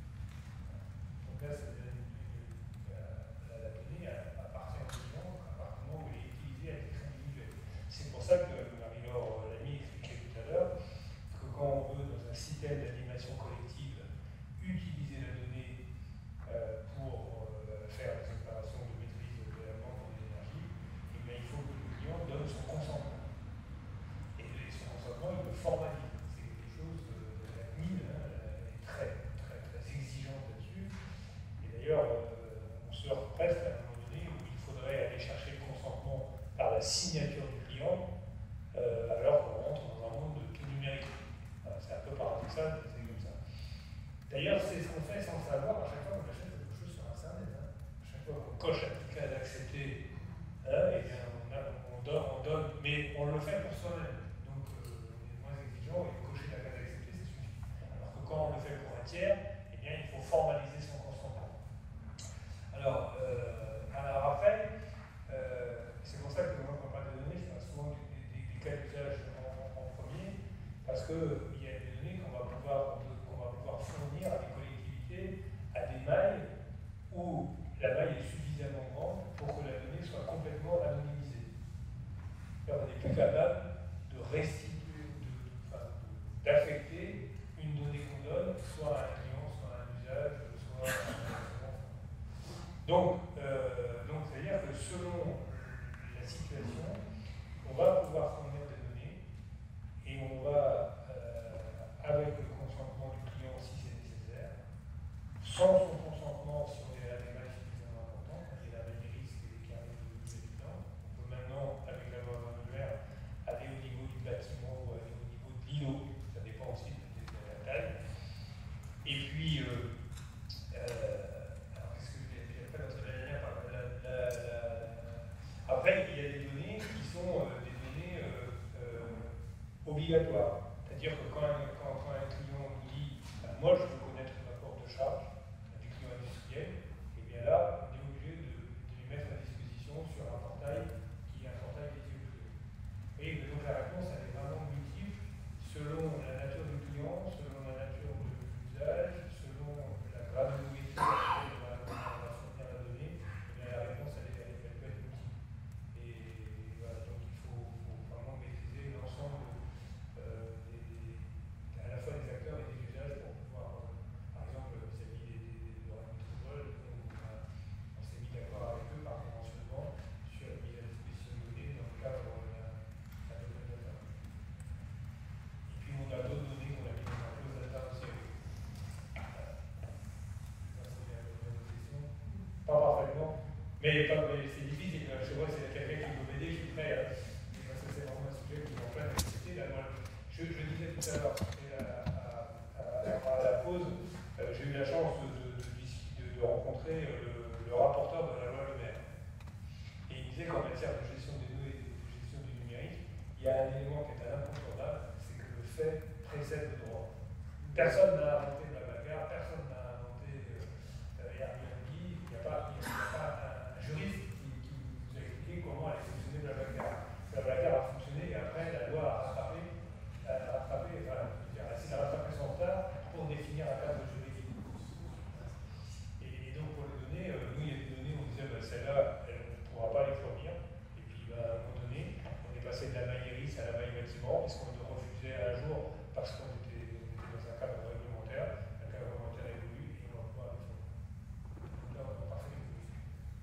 Donc là, ça donne la, la, la donnée appartient au client à partir du moment où elle est utilisée à titre individuel. C'est pour ça que Marie-Laure Lamy expliquait tout à l'heure que quand on veut, dans un système d'animation collective, utiliser la donnée euh, pour euh, faire des opérations de maîtrise de la vente de l'énergie, eh bien, il faut que le client donne son consentement. Et, et son consentement, il le formalise. C'est quelque chose que la C N I L hein, est très, très, très exigeante là-dessus. Et d'ailleurs, euh, on se heurte presque à un moment donné où il faudrait aller chercher le consentement par la signature du client, euh, alors qu'on rentre dans un monde de tout numérique. Voilà, c'est un peu paradoxal, mais c'est comme ça. D'ailleurs, c'est ce qu'on fait sans savoir à chaque fois qu'on achète quelque chose sur Internet. Hein. À chaque fois qu'on coche appliquer à d'accepter, hein, et bien on, a, on, donne, on donne, mais on le fait pour soi-même. Donc euh, on est moins exigeant et cocher la case d'accepter, ça suffit. Alors que quand on le fait pour un tiers, eh bien il faut formaliser son consentement. Alors, euh, alors après, euh, c'est pour ça que moi, quand on parle de données, je parle souvent des, des, des cas d'usage en, en premier, parce qu'il y a des données qu'on va pouvoir, qu'on va pouvoir fournir à des collectivités, à des mailles où la maille est suffisamment grande pour que la donnée soit complètement anonymisée. Là, on n'est plus capable de restituer, d'affecter une donnée qu'on donne, soit à un client, soit à un usage, soit à un... Donc, euh, donc c'est-à-dire que selon la situation, on va pouvoir fournir des données et on va, euh, avec le consentement du client si c'est nécessaire, sans son consentement si on est à des mailles suffisamment importantes, quand il y a la maille des risques et des carnets de données évidents, on peut maintenant, avec la loi vingt R, aller au niveau du bâtiment ou aller au niveau de l'I O, ça dépend aussi de la taille. Et puis, euh, euh, alors qu'est-ce que je vais dire après dans cette dernière part, la, la, la, après, il y a des données qui sont euh, des données euh, euh, obligatoires. C'est-à-dire que quand un, quand, quand un client nous dit ben, moi je veux connaître le rapport de charge du client industriel, et bien là, on est obligé de, de lui mettre à disposition sur un portail qui est un portail dédié au client. Et donc la réponse elle est vraiment multiple selon la nature du client, selon la nature de l'usage, selon la granularité à laquelle on va, on va fournir la donnée, et bien la réponse elle, est, elle, elle peut être multiple. Et voilà, donc il faut, faut vraiment maîtriser l'ensemble euh, des, des, à la fois des acteurs et des usages pour pouvoir, euh, par exemple, vis-à-vis des, des, des droits de métropole, on, on s'est mis d'accord avec eux par conventionnement sur la mise à disposition de données dans le cadre d'un open data. Et puis on a d'autres données qu'on a mis dans un close data aussi. Pas parfaitement, mais, mais c'est difficile. Je vois que c'est quelqu'un qui veut m'aider, je suis prêt. Hein. Parce que c'est vraiment un sujet qui est en pleine activité. Je, je disais tout à l'heure, à, à, à la pause, euh, j'ai eu la chance de, de, de, de rencontrer le, le rapporteur de la loi Le Maire. Et il disait qu'en matière de gestion des données et de gestion du numérique, il y a un élément qui est un incontournable, c'est que le fait précède le droit. Personne n'a inventé Blablacar, personne n'a inventé euh, Airbnb, il n'y a pas, il y a pas un juriste qui, qui vous a expliqué comment allait fonctionner Blablacar. Blablacar a fonctionné et après la loi a rattrapé, a rattrapé, enfin, je veux dire, elle a rattrapé son retard pour définir un cadre juridique. Et, et donc pour les données, euh, nous il y a des données où on disait ben, celle-là, on ne pourra pas les fournir. Et puis ben, à un moment donné, on est passé de la maille iris à la maille bâtiment, puisqu'on nous refusait un jour parce qu'on était, on était dans un cadre réglementaire. Le cadre réglementaire évolue et on va pouvoir les fournir. Donc là, on a parfait l'évolution.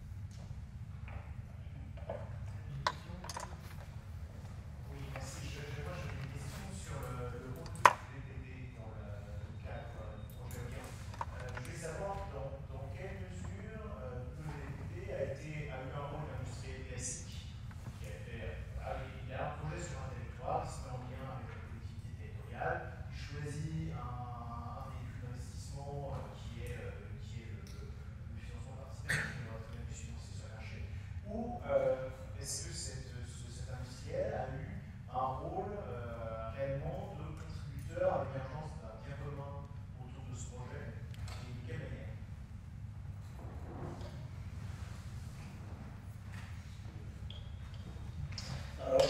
Oui, merci. Je, je, moi, j'avais une question sur le, le rôle du D D D dans le cadre du projet éolien. Euh, je voulais savoir dans, dans quelle mesure euh, le D D D a, été, a eu un rôle d'industriel classique, qui a fait, ah, il a un projet sur un territoire, il se met en lien avec la collectivité territoriale, il choisit un, un véhicule d'investissement euh, qui est, euh, qui est le, le financement participatif, qui va très bien pu financer sur le marché. Ou euh, est-ce que cette, ce, cet industriel a eu un rôle euh, réellement de contributeur à l'émergence d'un bien commun autour de ce projet, et de quelle manière?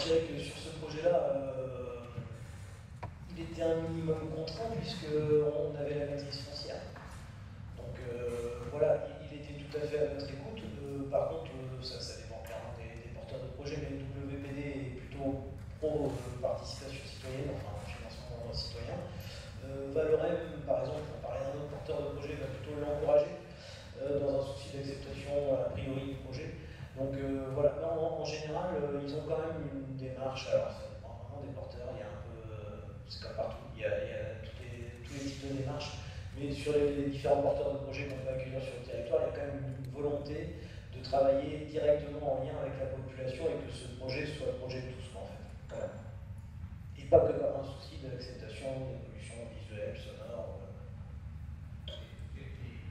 dirais que sur ce projet-là, euh, il était un minimum contraint puisqu'on avait la maîtrise foncière. Donc euh, voilà, il, il était tout à fait à notre écoute. Euh, par contre, euh, ça, ça dépend clairement des, des porteurs de projet, mais le W P D est plutôt pro euh, participation citoyenne, enfin financement citoyen. Euh, Valorem, par exemple, on parlait d'un autre porteur de projet, va plutôt l'encourager euh, dans un souci d'acceptation a priori du projet. Donc euh, voilà, en, en général, euh, ils ont quand même une démarche, alors ça dépend vraiment des porteurs, il y a un peu, euh, c'est comme partout, il y a, il y a tous, les, tous les types de démarches, mais sur les, les différents porteurs de projets qu'on peut accueillir sur le territoire, il y a quand même une volonté de travailler directement en lien avec la population et que ce projet soit le projet de tous, en fait. Voilà. Et pas que par un souci d'acceptation, d'évolution visuelle, sonore. Euh. Il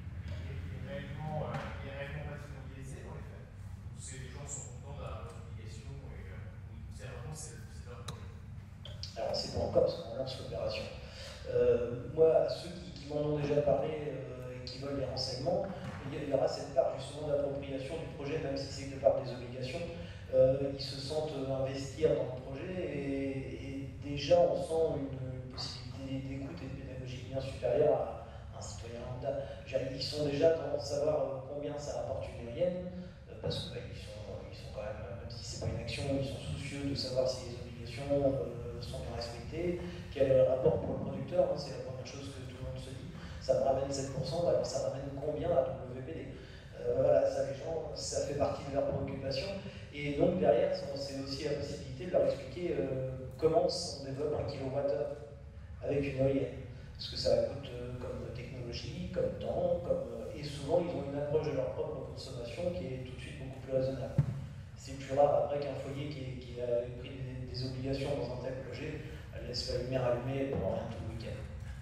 est réellement bâtiment biaisé dans les faits. Parce que les gens sont contents d'avoir leur obligation et c'est vraiment c'est leur projet. Alors c'est pas encore parce qu'on lance l'opération. Euh, moi, à ceux qui, qui m'en ont déjà parlé euh, et qui veulent des renseignements, il y aura cette part justement d'appropriation du projet, même si c'est que par des obligations. Euh, ils se sentent investir dans le projet et, et déjà on sent une, une possibilité d'écoute et de pédagogie bien supérieure à, à un citoyen lambda. Ils sont déjà dans savoir combien ça rapporte une aérienne, euh, parce qu'ils bah, sont, ils sont quand même, même si c'est pas une action, ils sont soucieux de savoir si les obligations euh, sont bien respectées, quel est le rapport pour le producteur, hein, c'est la première chose que tout le monde se dit. Ça me ramène sept pour cent, alors ça ramène combien à W P D? euh, Voilà, ça les gens, ça fait partie de leurs préoccupations. Et donc derrière, c'est aussi la possibilité de leur expliquer euh, comment on développe un kilowattheure avec une éolienne. Parce que ça coûte euh, comme technologie, comme temps, comme, euh, et souvent ils ont une approche de leur propre consommation qui est tout de suite beaucoup plus raisonnable. C'est plus rare après qu'un foyer qui, qui a pris des, des obligations dans un tel projet, elle laisse la lumière allumée pendant rien tout le week-end.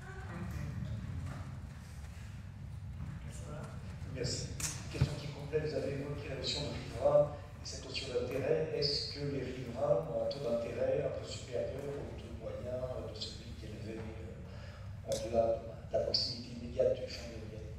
Merci. Une question qui complète, vous avez évoqué la notion de riverain et cette notion d'intérêt. Est-ce que les riverains ont un taux d'intérêt un peu supérieur au taux moyen de celui qui est élevé euh, au-delà de la proximité immédiate du champ d'éolienne?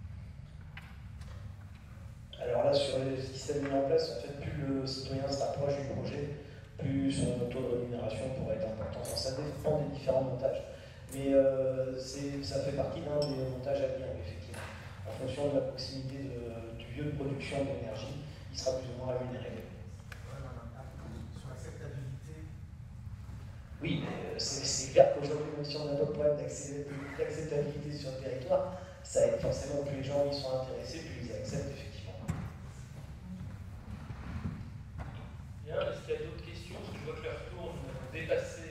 Alors là, sur les systèmes mis en place, en fait, plus le citoyen se rapproche du projet, plus son taux de rémunération pourrait être important. Enfin, ça dépend des différents montages. Mais euh, ça fait partie d'un des montages à venir, effectivement. En fonction de la proximité de, du lieu de production d'énergie, il sera plus ou moins rémunéré. Sur l'acceptabilité. Oui, mais c'est clair qu'aujourd'hui, même si on n'a pas de problème d'acceptabilité sur le territoire, ça aide forcément, plus les gens y sont intéressés, plus ils acceptent effectivement. Bien, est-ce qu'il y a d'autres questions? Parce que je vois que l'heure tourne, dépassé